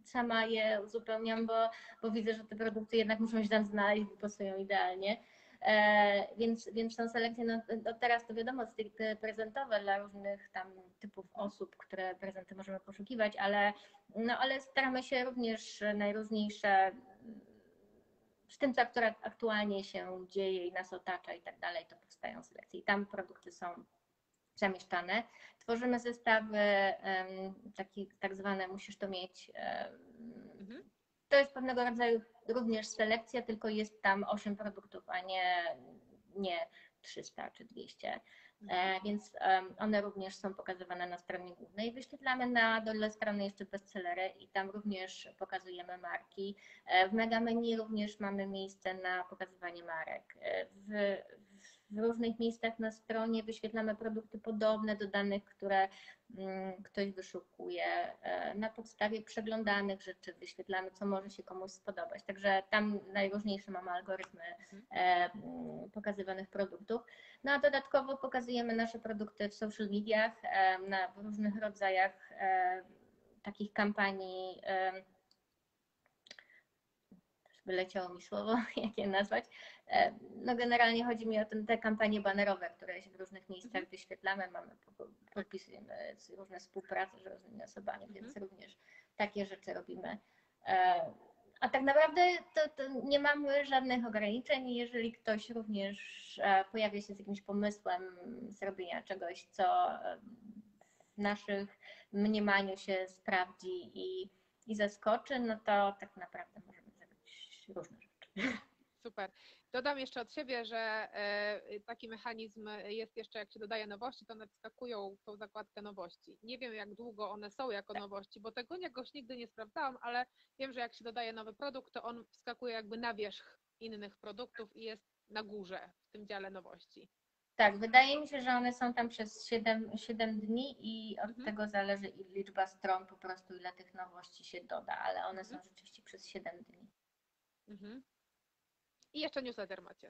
sama je uzupełniam, bo, bo widzę, że te produkty jednak muszą się tam znaleźć, bo pasują idealnie. E, więc, więc tą selekcję, no, no teraz to wiadomo, stricte prezentowe dla różnych tam typów osób, które prezenty możemy poszukiwać, ale, no, ale staramy się również najróżniejsze z tym, co akurat aktualnie się dzieje i nas otacza i tak dalej, to powstają selekcje. I tam produkty są zamieszczane. Tworzymy zestawy um, taki, tak zwane musisz to mieć. Um, Mhm. to jest pewnego rodzaju również selekcja, tylko jest tam osiem produktów, a nie, nie trzysta czy dwieście. E, więc um, one również są pokazywane na stronie głównej. Wyświetlamy na dole strony jeszcze bestsellery i tam również pokazujemy marki. E, w Mega Menu również mamy miejsce na pokazywanie marek. E, w, w różnych miejscach na stronie wyświetlamy produkty podobne do danych, które mm, ktoś wyszukuje. E, na podstawie przeglądanych rzeczy wyświetlamy, co może się komuś spodobać. Także tam najróżniejsze mamy algorytmy e, mm, pokazywanych produktów. No a dodatkowo pokazujemy nasze produkty w social mediach, e, na w różnych rodzajach e, takich kampanii. E, wyleciało mi słowo, jak je nazwać. E, No generalnie chodzi mi o ten, te kampanie banerowe, które się w różnych miejscach Mhm. wyświetlamy, mamy, podpisujemy różne współprace z różnymi osobami, Mhm. więc również takie rzeczy robimy. E, A tak naprawdę to, to nie mamy żadnych ograniczeń. Jeżeli ktoś również e, pojawia się z jakimś pomysłem zrobienia czegoś, co e, w naszych mniemaniu się sprawdzi i, i zaskoczy, no to tak naprawdę możemy zrobić różne rzeczy. Super. Dodam jeszcze od siebie, że e, taki mechanizm jest jeszcze, jak się dodaje nowości, to one wskakują w tą zakładkę nowości. Nie wiem, jak długo one są jako nowości, bo tego jakoś nigdy nie sprawdzałam, ale wiem, że jak się dodaje nowy produkt, to on wskakuje jakby na wierzch innych produktów i jest na górze w tym dziale nowości. Tak, wydaje mi się, że one są tam przez siedem, siedem dni i od Mhm. tego zależy liczba stron, po prostu ile tych nowości się doda, ale one Mhm. są rzeczywiście przez siedem dni. Mhm. I jeszcze newsletter macie.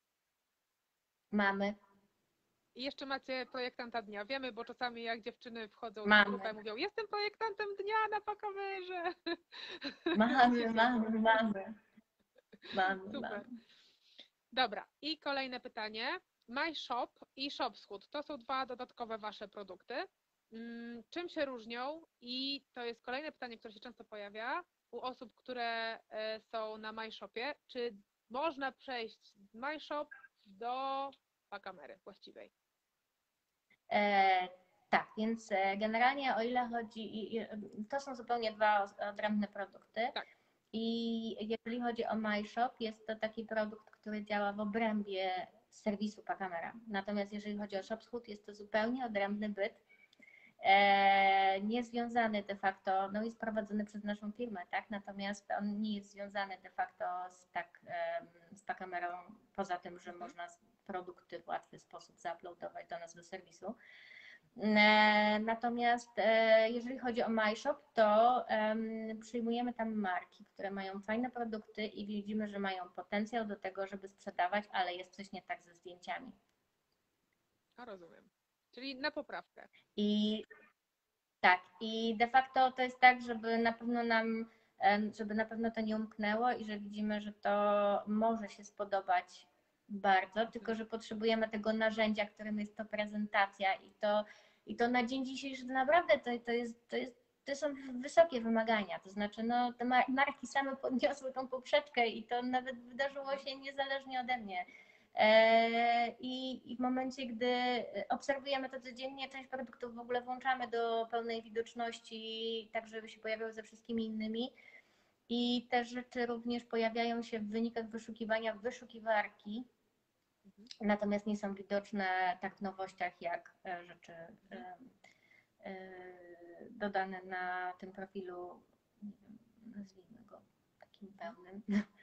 Mamy, I jeszcze macie projektanta dnia. Wiemy, bo czasami jak dziewczyny wchodzą na mamy, grupę i mówią, jestem projektantem dnia na Pakamerze. mamy, mamy, mamy, mamy, Super. mamy. Dobra, i kolejne pytanie. My Shop i ShopShoot to są dwa dodatkowe Wasze produkty. Mm, Czym się różnią? I to jest kolejne pytanie, które się często pojawia u osób, które e, są na My Shopie. Czy można przejść z My Shop do Pakamery właściwej? E, tak, więc e, generalnie o ile chodzi, i, i, to są zupełnie dwa odrębne produkty. Tak. I jeżeli chodzi o MyShop, jest to taki produkt, który działa w obrębie serwisu Packamera. Natomiast jeżeli chodzi o ShopShoot, jest to zupełnie odrębny byt, e, niezwiązany de facto, no jest prowadzony przez naszą firmę, tak? Natomiast on nie jest związany de facto z, tak, e, z Packamerą, poza tym, że można produkty w łatwy sposób zauploadować do nas do serwisu. Natomiast jeżeli chodzi o MyShop, to um, przyjmujemy tam marki, które mają fajne produkty i widzimy, że mają potencjał do tego, żeby sprzedawać, ale jest coś nie tak ze zdjęciami. A rozumiem. Czyli na poprawkę. I tak, i de facto to jest tak, żeby na pewno nam, żeby na pewno to nie umknęło i że widzimy, że to może się spodobać bardzo, tylko że potrzebujemy tego narzędzia, którym jest to prezentacja i to, i to na dzień dzisiejszy to naprawdę to, to, jest, to, jest, to są wysokie wymagania, to znaczy no, te marki same podniosły tą poprzeczkę i to nawet wydarzyło się niezależnie ode mnie. I, I w momencie, gdy obserwujemy to codziennie, część produktów w ogóle włączamy do pełnej widoczności, tak żeby się pojawiały ze wszystkimi innymi. I te rzeczy również pojawiają się w wynikach wyszukiwania w wyszukiwarki, natomiast nie są widoczne tak w nowościach jak rzeczy dodane na tym profilu, nie wiem, nazwijmy go takim pełnym.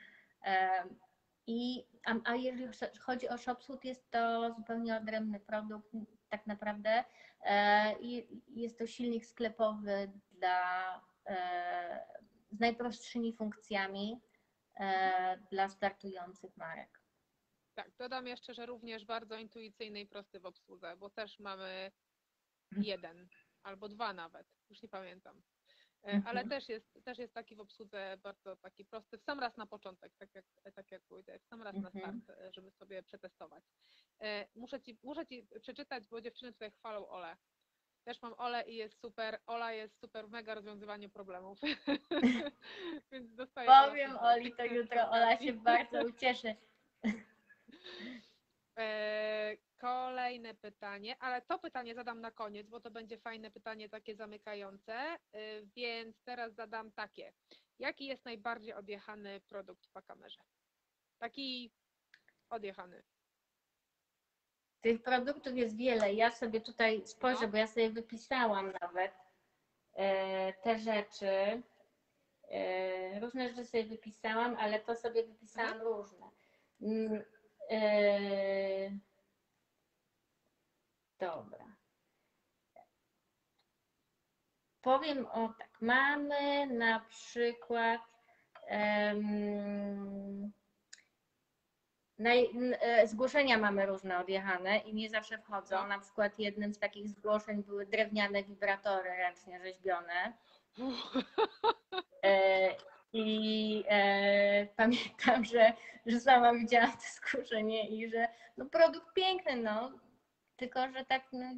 I, a, a jeżeli chodzi o ShopShoot, jest to zupełnie odrębny produkt tak naprawdę i jest to silnik sklepowy dla, z najprostszymi funkcjami dla startujących marek. Tak, dodam jeszcze, że również bardzo intuicyjny i prosty w obsłudze, bo też mamy jeden albo dwa nawet, już nie pamiętam. E, Ale Mhm. też jest, też jest taki w obsłudze bardzo taki prosty, w sam raz na początek, tak jak, tak jak powiedziałeś, w sam raz na Mhm. start, e, żeby sobie przetestować. E, Muszę ci, muszę ci przeczytać, bo dziewczyny tutaj chwalą Olę. Też mam Olę i jest super. Ola jest super w mega rozwiązywaniu problemów. Więc dostaję Ola Powiem feedback Oli, to przy jutro Ola się okazji. bardzo ucieszy. E, Kolejne pytanie, ale to pytanie zadam na koniec, bo to będzie fajne pytanie, takie zamykające, e, więc teraz zadam takie. Jaki jest najbardziej odjechany produkt w Pakamerze? Taki odjechany. Tych produktów jest wiele. Ja sobie tutaj spojrzę, No. bo ja sobie wypisałam nawet e, te rzeczy. E, różne rzeczy sobie wypisałam, ale to sobie wypisałam Aha. różne. Mm, e, dobra. Powiem o tak. Mamy na przykład em, naj, n- e, zgłoszenia mamy różne odjechane i nie zawsze wchodzą. No. Na przykład jednym z takich zgłoszeń były drewniane wibratory ręcznie rzeźbione. E, I e, pamiętam, że, że sama widziałam to zgłoszenie i że no produkt piękny, no, tylko że tak no,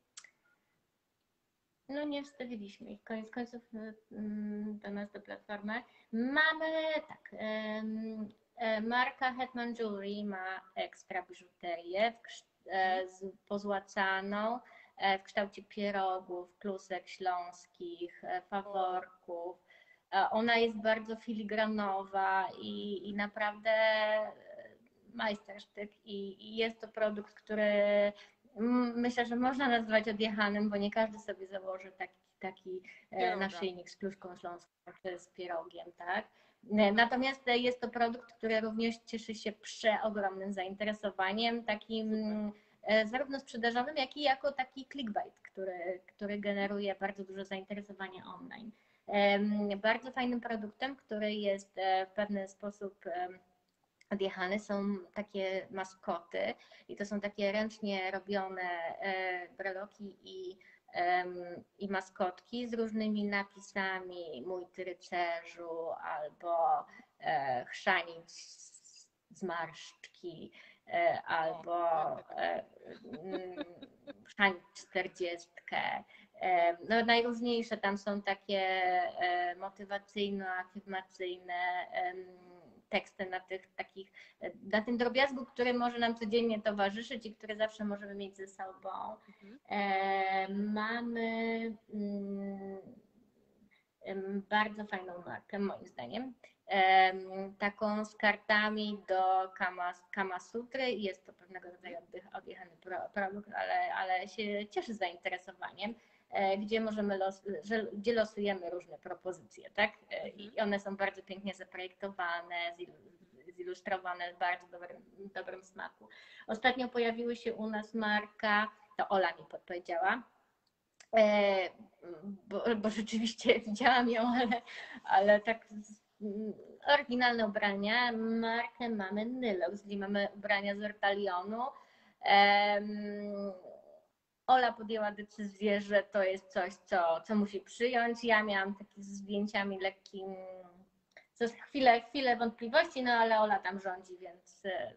no nie wstawiliśmy ich koniec końców mm, do nas do platformy. Mamy tak, em, e, marka Hetman Jewelry ma ekstra biżuterię w krz- e, z- pozłacaną e, w kształcie pierogów, klusek śląskich, e, faworków. E, Ona jest bardzo filigranowa i, i naprawdę e, majstersztyk i, i jest to produkt, który mm, myślę, że można nazwać odjechanym, bo nie każdy sobie założy taki, taki e, Pieroga. naszyjnik z kluczką śląską czy z pierogiem, tak? No. Natomiast jest to produkt, który również cieszy się przeogromnym zainteresowaniem, takim e, zarówno sprzedażowym, jak i jako taki clickbait, który, który generuje bardzo duże zainteresowanie online. Em, Bardzo fajnym produktem, który jest e, w pewien sposób em, odjechane są takie maskoty i to są takie ręcznie robione e, breloki i, em, i maskotki z różnymi napisami mój ty rycerzu albo e, chrzanić z- zmarszczki e, albo O, e, mm, chrzanić czterdziestkę. E, No, najróżniejsze tam są takie e, motywacyjno-afirmacyjne em, teksty na tych takich, na tym drobiazgu, który może nam codziennie towarzyszyć i który zawsze możemy mieć ze sobą. Mhm. E, mamy mm, bardzo fajną markę, moim zdaniem. Em, taką z kartami do Kama, Kama Sutry. Jest to pewnego rodzaju oddych- odjechany pro- produkt, ale, ale się cieszy zainteresowaniem, e, gdzie możemy los, że, gdzie losujemy różne propozycje, tak? E, I one są bardzo pięknie zaprojektowane, zilu- zilustrowane w bardzo dobrym, dobrym smaku. Ostatnio pojawiły się u nas marka, to Ola mi podpowiedziała, E, bo, bo rzeczywiście widziałam ją, ale, ale tak z, mm, oryginalne ubrania. Markę mamy Nylox, czyli mamy ubrania z Ortalionu. Em, Ola podjęła decyzję, że to jest coś, co, co musi przyjąć. Ja miałam takie z zdjęciami lekkim, przez chwilę, chwilę wątpliwości, no ale Ola tam rządzi, więc, e,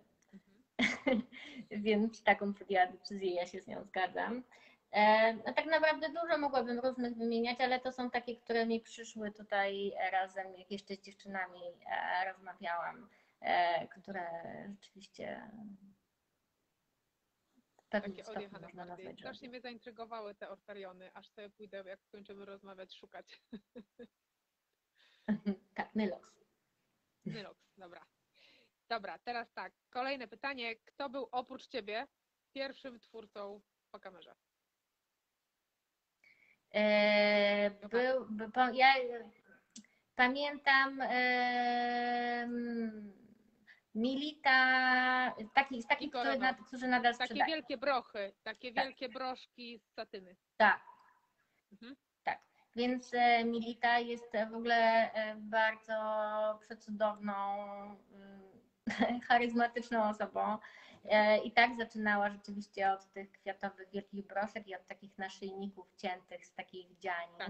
więc taką podjęła decyzję, ja się z nią zgadzam. E, No tak naprawdę dużo mogłabym różnych wymieniać, ale to są takie, które mi przyszły tutaj razem, jak jeszcze z dziewczynami e, rozmawiałam, e, które rzeczywiście w pewnym Takie stopniu odjechane można bardziej. nazwać Strasznie żołniem. mnie zaintrygowały te ortariony, aż sobie pójdę, jak skończymy rozmawiać, szukać. Tak, Nylox. Nylox, dobra. Dobra, teraz tak. Kolejne pytanie. Kto był oprócz ciebie pierwszym twórcą w Pakamerze? E, był, by, po, ja pamiętam e, Milita, takich, takich Niko którzy, Rodo. nad, którzy nadal Takie sprzedają. wielkie brochy, takie Tak, wielkie broszki z satyny. tak. Mhm. Tak, więc e, Milita jest w ogóle e, bardzo przecudowną, mm, charyzmatyczną osobą. E, I tak zaczynała rzeczywiście od tych kwiatowych wielkich broszek i od takich naszyjników ciętych z takich dzianin.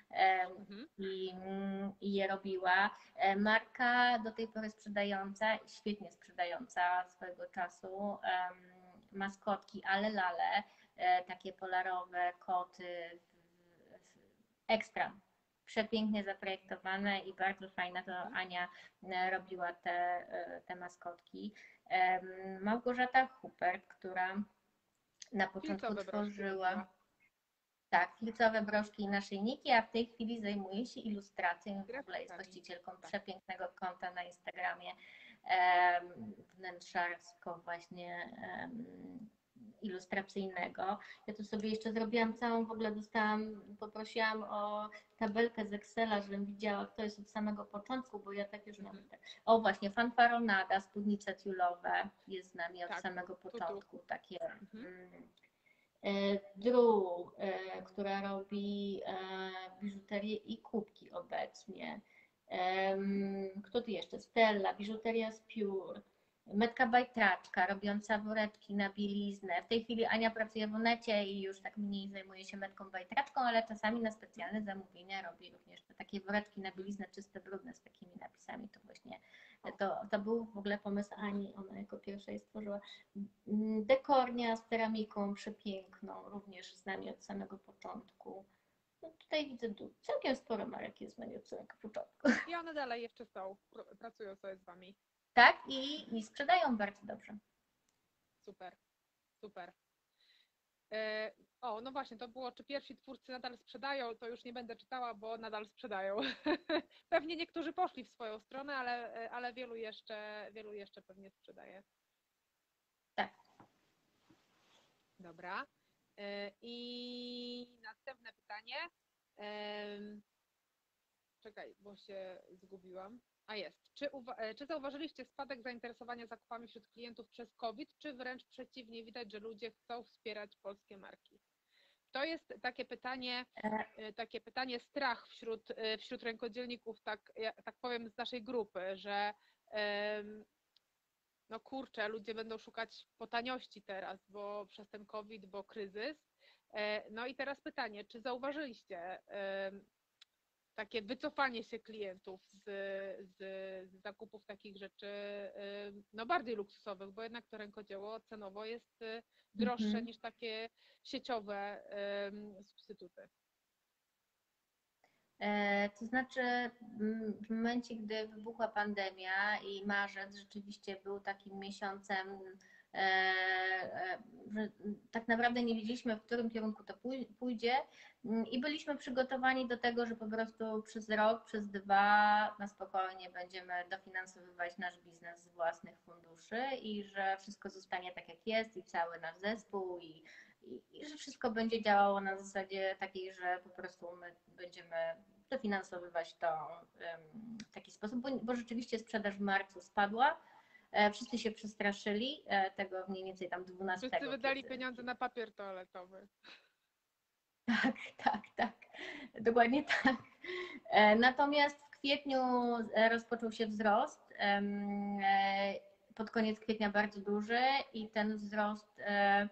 em, Mhm. i, mm, i je robiła. E, Marka do tej pory sprzedająca, świetnie sprzedająca swojego czasu, em, maskotki Ale Lale, e, takie polarowe koty, w- w- ekstra. Przepięknie zaprojektowane i bardzo fajne. To Mhm. Ania e, robiła te, e, te maskotki. Em, Małgorzata Hupert, która na początku Filcowe broszki tworzyła robiła. tak, filcowe broszki i naszyjniki, a w tej chwili zajmuje się ilustracją. W ogóle jest Grafikami. właścicielką Tak. przepięknego konta na Instagramie, em, wnętrzarsko właśnie em, ilustracyjnego. Ja tu sobie jeszcze zrobiłam całą, w ogóle dostałam, poprosiłam o tabelkę z Excela, żebym widziała, kto jest od samego początku, bo ja tak już mam. Mhm. O właśnie, fanfaronada, spódnice tiulowe jest z nami od Tak, samego tu, tu. początku, takie. Mhm. Mm, e, Drew, e, która robi e, biżuterię i kubki obecnie. Em, Kto tu jeszcze? Stella, biżuteria z piór. Metka Bajtraczka, robiąca woreczki na bieliznę. W tej chwili Ania pracuje w Onecie i już tak mniej zajmuje się metką Bajtraczką, ale czasami na specjalne zamówienia robi również te takie woreczki na bieliznę czyste, brudne z takimi napisami. To właśnie to, to był w ogóle pomysł Ani, ona jako pierwsza je stworzyła. Dekornia z ceramiką przepiękną, również z nami od samego początku. No tutaj widzę tu całkiem sporo marek jest z nami od samego początku. I one dalej jeszcze są, pr- pracują sobie z wami. Tak, i, i sprzedają bardzo dobrze. Super, super. E, o, no właśnie, to było, czy pierwsi twórcy nadal sprzedają, to już nie będę czytała, bo nadal sprzedają. Pewnie niektórzy poszli w swoją stronę, ale, ale wielu jeszcze, wielu jeszcze pewnie sprzedaje. Tak. Dobra. E, I następne pytanie. Em, Czekaj, bo się zgubiłam. A jest. Czy, uwa- e, czy zauważyliście spadek zainteresowania zakupami wśród klientów przez COVID, czy wręcz przeciwnie, widać, że ludzie chcą wspierać polskie marki? To jest takie pytanie, E, e, takie pytanie strach wśród, e, wśród rękodzielników, tak, ja- tak powiem, z naszej grupy, że em, no kurczę, ludzie będą szukać po taniości teraz, bo przez ten COVID, bo kryzys. E, No i teraz pytanie, czy zauważyliście em, takie wycofanie się klientów z, z, z zakupów takich rzeczy ym, no bardziej luksusowych, bo jednak to rękodzieło cenowo jest y, droższe mhm. niż takie sieciowe ym, substytuty. E, To znaczy, mm, w momencie, gdy wybuchła pandemia i marzec rzeczywiście był takim miesiącem, e, e, że tak naprawdę nie wiedzieliśmy, w którym kierunku to pój- pójdzie mm, i byliśmy przygotowani do tego, że po prostu przez rok, przez dwa na spokojnie będziemy dofinansowywać nasz biznes z własnych funduszy i że wszystko zostanie tak, jak jest i cały nasz zespół i i, i że wszystko będzie działało na zasadzie takiej, że po prostu my będziemy dofinansowywać to w taki sposób, bo, bo rzeczywiście sprzedaż w marcu spadła. E, Wszyscy się przestraszyli e, tego mniej więcej tam Wszyscy dwunastego, wydali kiedy, pieniądze na papier toaletowy. tak, tak, tak, dokładnie tak. E, Natomiast w kwietniu e, rozpoczął się wzrost. em, e, Pod koniec kwietnia bardzo duży i ten wzrost e,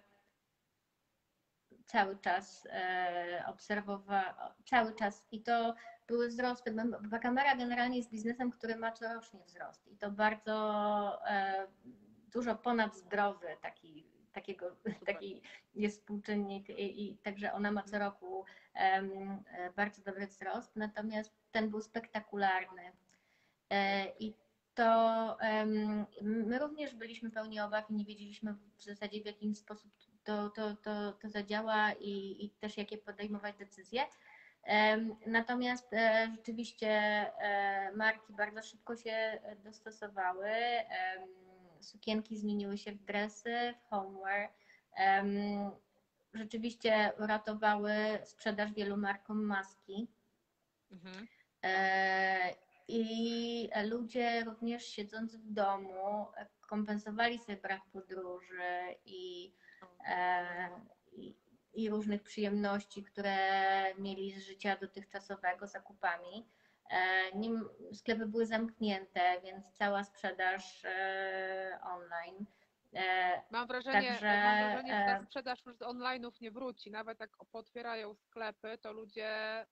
cały czas e, obserwowa, cały czas i to były wzrosty. Kamera generalnie jest biznesem, który ma corocznie wzrost i to bardzo e, dużo ponadzdrowy taki, takiego, Super. taki jest współczynnik i, i także ona ma co roku em, e, bardzo dobry wzrost, natomiast ten był spektakularny. E, I to em, my również byliśmy pełni obaw i nie wiedzieliśmy w zasadzie w jaki sposób to, to, to, to zadziała i, i też jakie podejmować decyzje. Em, Natomiast e, rzeczywiście e, marki bardzo szybko się dostosowały. Em, Sukienki zmieniły się w dresy, w homeware. Em, Rzeczywiście uratowały sprzedaż wielu markom maski. Mhm. E, I ludzie również siedząc w domu kompensowali sobie brak podróży i, e, i, i różnych przyjemności, które mieli z życia dotychczasowego zakupami. E, nim, Sklepy były zamknięte, więc cała sprzedaż e, online. E, Mam wrażenie, Także mam wrażenie, że ta e, sprzedaż już z online'ów nie wróci. Nawet jak potwierają sklepy, to ludzie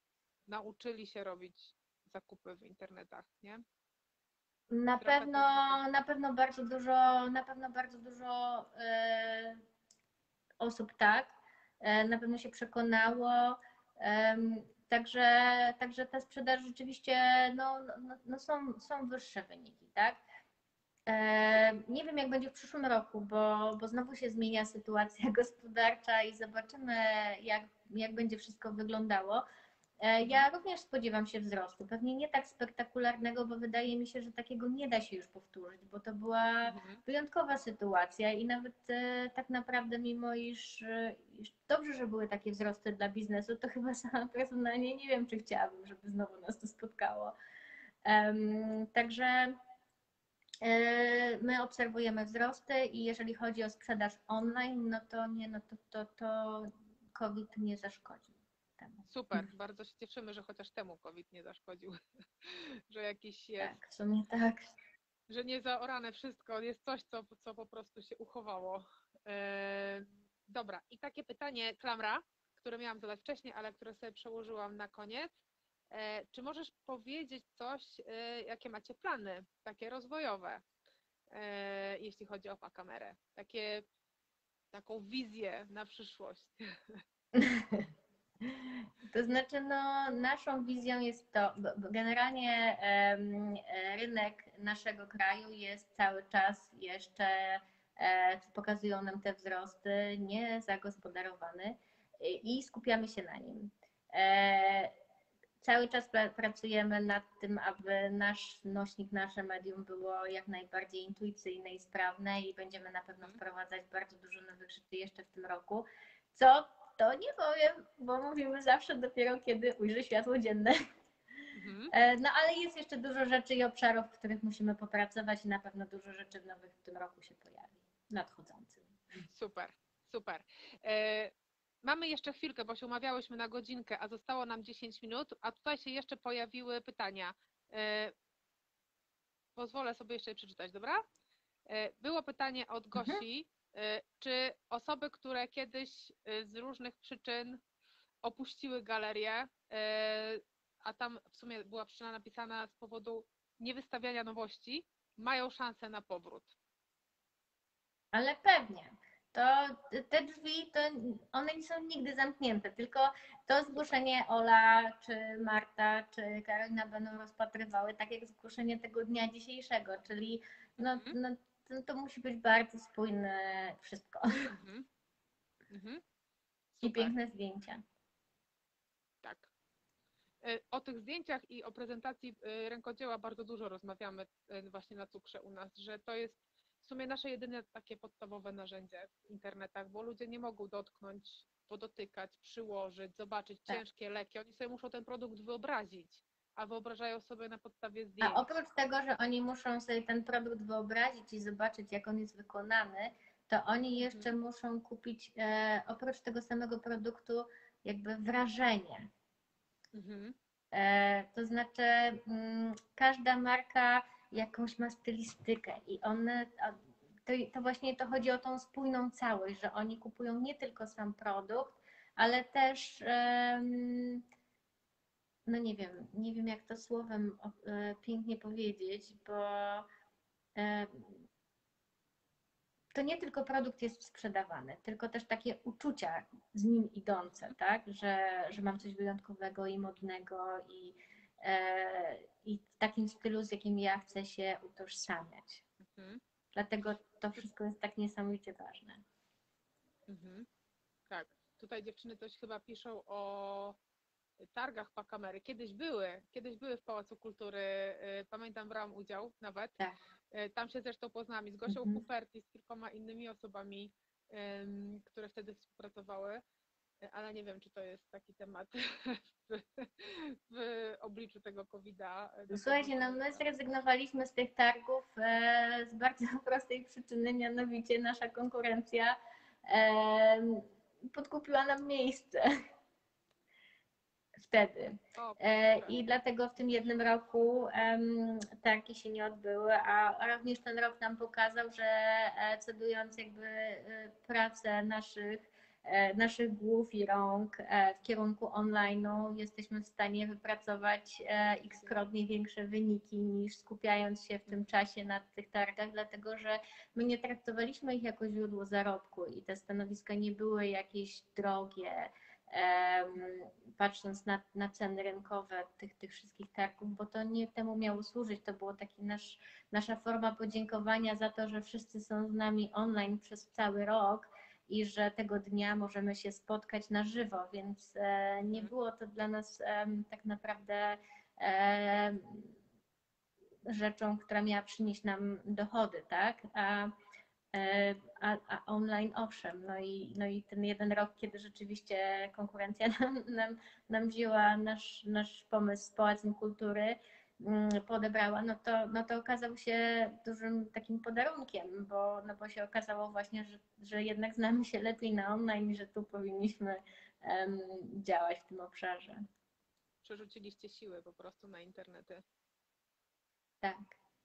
nauczyli się robić zakupy w internetach, nie? Na Trochę pewno, też na pewno bardzo dużo, na pewno bardzo dużo e, osób tak, e, na pewno się przekonało. Em, Także, także ta sprzedaż rzeczywiście no, no, no są, są wyższe wyniki, tak? E, Nie wiem, jak będzie w przyszłym roku, bo, bo znowu się zmienia sytuacja gospodarcza i zobaczymy, jak, jak będzie wszystko wyglądało. E, Ja również spodziewam się wzrostu, pewnie nie tak spektakularnego, bo wydaje mi się, że takiego nie da się już powtórzyć, bo to była Mhm. wyjątkowa sytuacja i nawet e, tak naprawdę, mimo iż, e, iż dobrze, że były takie wzrosty dla biznesu, to chyba sama personalnie nie wiem, czy chciałabym, żeby znowu nas to spotkało. Em, Także e, my obserwujemy wzrosty i jeżeli chodzi o sprzedaż online, no to nie, no to, to, to COVID nie zaszkodził temu. Super, bardzo się cieszymy, że chociaż temu COVID nie zaszkodził, że jakiś jest, Tak, w sumie tak. że nie zaorane wszystko, jest coś, co, co po prostu się uchowało. E, dobra, i takie pytanie, klamra, które miałam zadać wcześniej, ale które sobie przełożyłam na koniec. E, czy możesz powiedzieć coś, e, jakie macie plany, takie rozwojowe, e, jeśli chodzi o Pakamerę? Takie, taką wizję na przyszłość. To znaczy, no, naszą wizją jest to, bo- bo generalnie em, e, rynek naszego kraju jest cały czas jeszcze, e, co pokazują nam te wzrosty, niezagospodarowany i i skupiamy się na nim. E, Cały czas pra- pracujemy nad tym, aby nasz nośnik, nasze medium było jak najbardziej intuicyjne i sprawne i będziemy na pewno Mhm. wprowadzać bardzo dużo nowych rzeczy jeszcze w tym roku, co to nie powiem, bo mówimy zawsze dopiero kiedy ujrzy światło dzienne. Mhm. E, No ale jest jeszcze dużo rzeczy i obszarów, w których musimy popracować i na pewno dużo rzeczy nowych w tym roku się pojawi, nadchodzącym. Super, super. E, mamy jeszcze chwilkę, bo się umawiałyśmy na godzinkę, a zostało nam dziesięć minut, a tutaj się jeszcze pojawiły pytania. E, pozwolę sobie jeszcze je przeczytać, dobra? E, było pytanie od Mhm. Gosi, e, czy osoby, które kiedyś e, z różnych przyczyn opuściły galerię, e, a tam w sumie była przyczyna napisana z powodu niewystawiania nowości, mają szansę na powrót. Ale pewnie. To te drzwi, to one nie są nigdy zamknięte, tylko to zgłoszenie Ola, czy Marta, czy Karolina będą rozpatrywały tak jak zgłoszenie tego dnia dzisiejszego, czyli no, Mhm. no, to, to musi być bardzo spójne wszystko Mhm. Mhm. i Super, piękne zdjęcia. tak. E, O tych zdjęciach i o prezentacji e, rękodzieła bardzo dużo rozmawiamy e, właśnie na Cukrze u nas, że to jest w sumie nasze jedyne takie podstawowe narzędzie w internetach, bo ludzie nie mogą dotknąć, podotykać, przyłożyć, zobaczyć Tak. ciężkie leki. Oni sobie muszą ten produkt wyobrazić, a wyobrażają sobie na podstawie A zdjęć. oprócz tego, że oni muszą sobie ten produkt wyobrazić i zobaczyć, jak on jest wykonany, to oni jeszcze Mhm. muszą kupić e, oprócz tego samego produktu jakby wrażenie. Mhm. E, to znaczy, mm, każda marka jakąś ma stylistykę i one, a to, to właśnie to chodzi o tą spójną całość, że oni kupują nie tylko sam produkt, ale też, em, no nie wiem, nie wiem jak to słowem e, pięknie powiedzieć, bo e, to nie tylko produkt jest sprzedawany, tylko też takie uczucia z nim idące, tak? Że, że mam coś wyjątkowego i modnego i, e, i w takim stylu, z jakim ja chcę się utożsamiać. Mhm. Dlatego to wszystko jest tak niesamowicie ważne. Mhm. Tak. Tutaj dziewczyny coś chyba piszą o targach Pakamery. Kiedyś były, kiedyś były w Pałacu Kultury, y, pamiętam, brałam udział nawet. Tak. Y, Tam się zresztą poznałam i z Gosią Mhm. Hupert i z kilkoma innymi osobami, ym, które wtedy współpracowały, Y, ale nie wiem, czy to jest taki temat w, w obliczu tego kowida. y, do Słuchajcie, no my podjęcia. zrezygnowaliśmy z tych targów e, z bardzo prostej przyczyny, mianowicie nasza konkurencja e, podkupiła nam miejsce. Wtedy. O, E, kurczę. I dlatego w tym jednym roku em, targi się nie odbyły, a również ten rok nam pokazał, że e, cedując jakby e, pracę naszych e, naszych głów i rąk e, w kierunku online'u jesteśmy w stanie wypracować e, x-krotnie większe wyniki niż skupiając się w tym czasie na tych targach, dlatego że my nie traktowaliśmy ich jako źródło zarobku i te stanowiska nie były jakieś drogie. em, Patrząc na, na ceny rynkowe tych, tych wszystkich targów, bo to nie temu miało służyć. To było taki nasz, nasza forma podziękowania za to, że wszyscy są z nami online przez cały rok i że tego dnia możemy się spotkać na żywo, więc e, nie było to dla nas e, tak naprawdę e, rzeczą, która miała przynieść nam dochody, tak? A E, A, a online owszem, no i, no i ten jeden rok, kiedy rzeczywiście konkurencja nam, nam, nam wzięła nasz, nasz pomysł z Pałacem Kultury, mm, podebrała, no to, no to okazał się dużym takim podarunkiem, bo, no bo się okazało właśnie, że, że jednak znamy się lepiej na online i że tu powinniśmy um, działać w tym obszarze. Przerzuciliście siły po prostu na internety. Tak.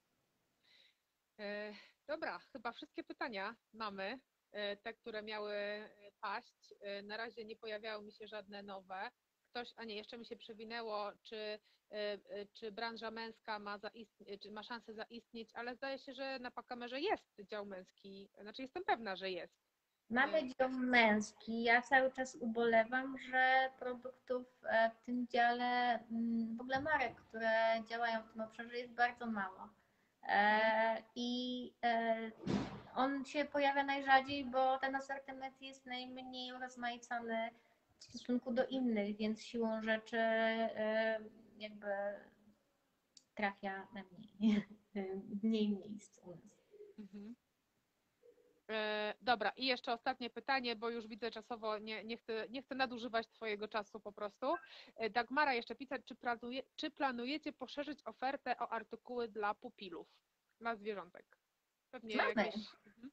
E, Dobra, chyba wszystkie pytania mamy, e, te, które miały paść. E, Na razie nie pojawiały mi się żadne nowe. Ktoś, a nie, jeszcze mi się przewinęło, czy, e, e, czy branża męska ma, zaistnieć, czy ma szansę zaistnieć, ale zdaje się, że na Pakamerze jest dział męski. Znaczy jestem pewna, że jest. Mamy dział męski. Ja cały czas ubolewam, że produktów e, w tym dziale, mm, w ogóle marek, które działają w tym obszarze jest bardzo mało. E, I e, on się pojawia najrzadziej, bo ten asortyment jest najmniej urozmaicony w stosunku do innych, więc siłą rzeczy e, jakby trafia na mniej, mniej miejsc u nas. Mhm. E, Dobra, i jeszcze ostatnie pytanie, bo już widzę czasowo, nie, nie, chcę, nie chcę nadużywać Twojego czasu po prostu. E, Dagmara jeszcze pisać, czy, planuje, czy planujecie poszerzyć ofertę o artykuły dla pupilów, dla zwierzątek? Pewnie Mamy. jakieś... Mhm.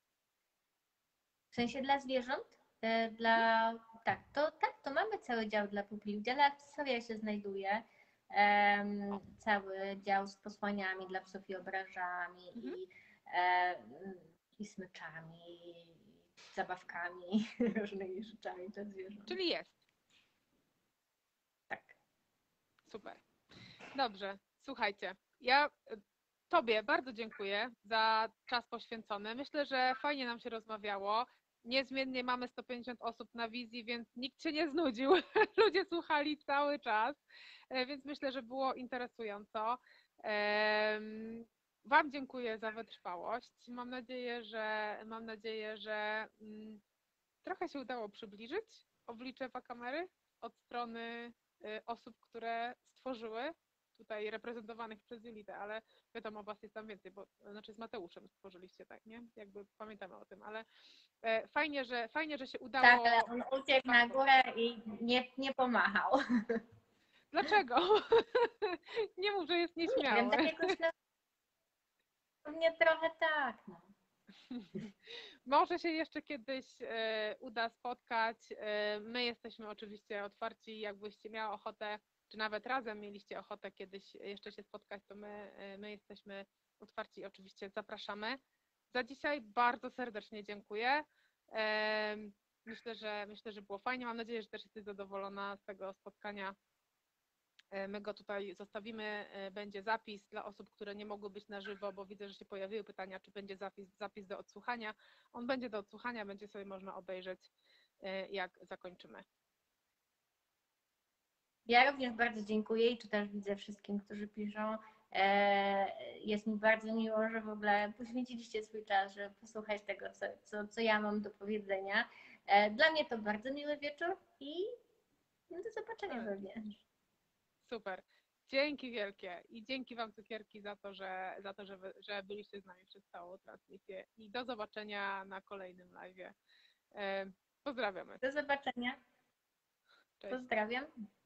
W sensie dla zwierząt? E, Dla... Tak, to, tak, to mamy cały dział dla pupili. W dziale akcesoria się znajduje em, cały dział z posłaniami dla psów i obrażami Mhm. i, e, i smyczami, i zabawkami, różnymi rzeczami dla zwierząt. Czyli jest. Tak. Super. Dobrze, słuchajcie, ja e, Tobie bardzo dziękuję za czas poświęcony. Myślę, że fajnie nam się rozmawiało. Niezmiennie mamy sto pięćdziesiąt osób na wizji, więc nikt się nie znudził. Ludzie słuchali cały czas, e, więc myślę, że było interesująco. Em, Wam dziękuję za wytrwałość. Mam nadzieję, że mam nadzieję, że mm, trochę się udało przybliżyć oblicze Pakamery od strony y, osób, które stworzyły, tutaj reprezentowanych przez Julitę, ale wiadomo, was jest tam więcej, bo znaczy z Mateuszem stworzyliście, tak, nie? Jakby pamiętamy o tym, ale e, fajnie, że fajnie, że się udało. Tak, ale on uciekł na górę i nie, nie pomachał. Dlaczego? Nie mów, że jest Nie wiem, nieśmiały. tak jakoś na mnie trochę tak, no. Może się jeszcze kiedyś e, uda spotkać. E, my jesteśmy oczywiście otwarci, jakbyście miała ochotę, czy nawet razem mieliście ochotę kiedyś jeszcze się spotkać, to my, e, my jesteśmy otwarci, oczywiście zapraszamy. Za dzisiaj bardzo serdecznie dziękuję. E, myślę, że myślę, że było fajnie. Mam nadzieję, że też jesteś zadowolona z tego spotkania. My go tutaj zostawimy, będzie zapis dla osób, które nie mogły być na żywo, bo widzę, że się pojawiły pytania, czy będzie zapis, zapis do odsłuchania. On będzie do odsłuchania, będzie sobie można obejrzeć, jak zakończymy. Ja również bardzo dziękuję i też widzę wszystkim, którzy piszą. Jest mi bardzo miło, że w ogóle poświęciliście swój czas, żeby posłuchać tego, co, co, co ja mam do powiedzenia. Dla mnie to bardzo miły wieczór i do zobaczenia pewnie. Super. Dzięki wielkie i dzięki Wam cukierki za to, że, za to, że, że byliście z nami przez całą transmisję i do zobaczenia na kolejnym live'ie. Pozdrawiamy. Do zobaczenia. Cześć. Pozdrawiam.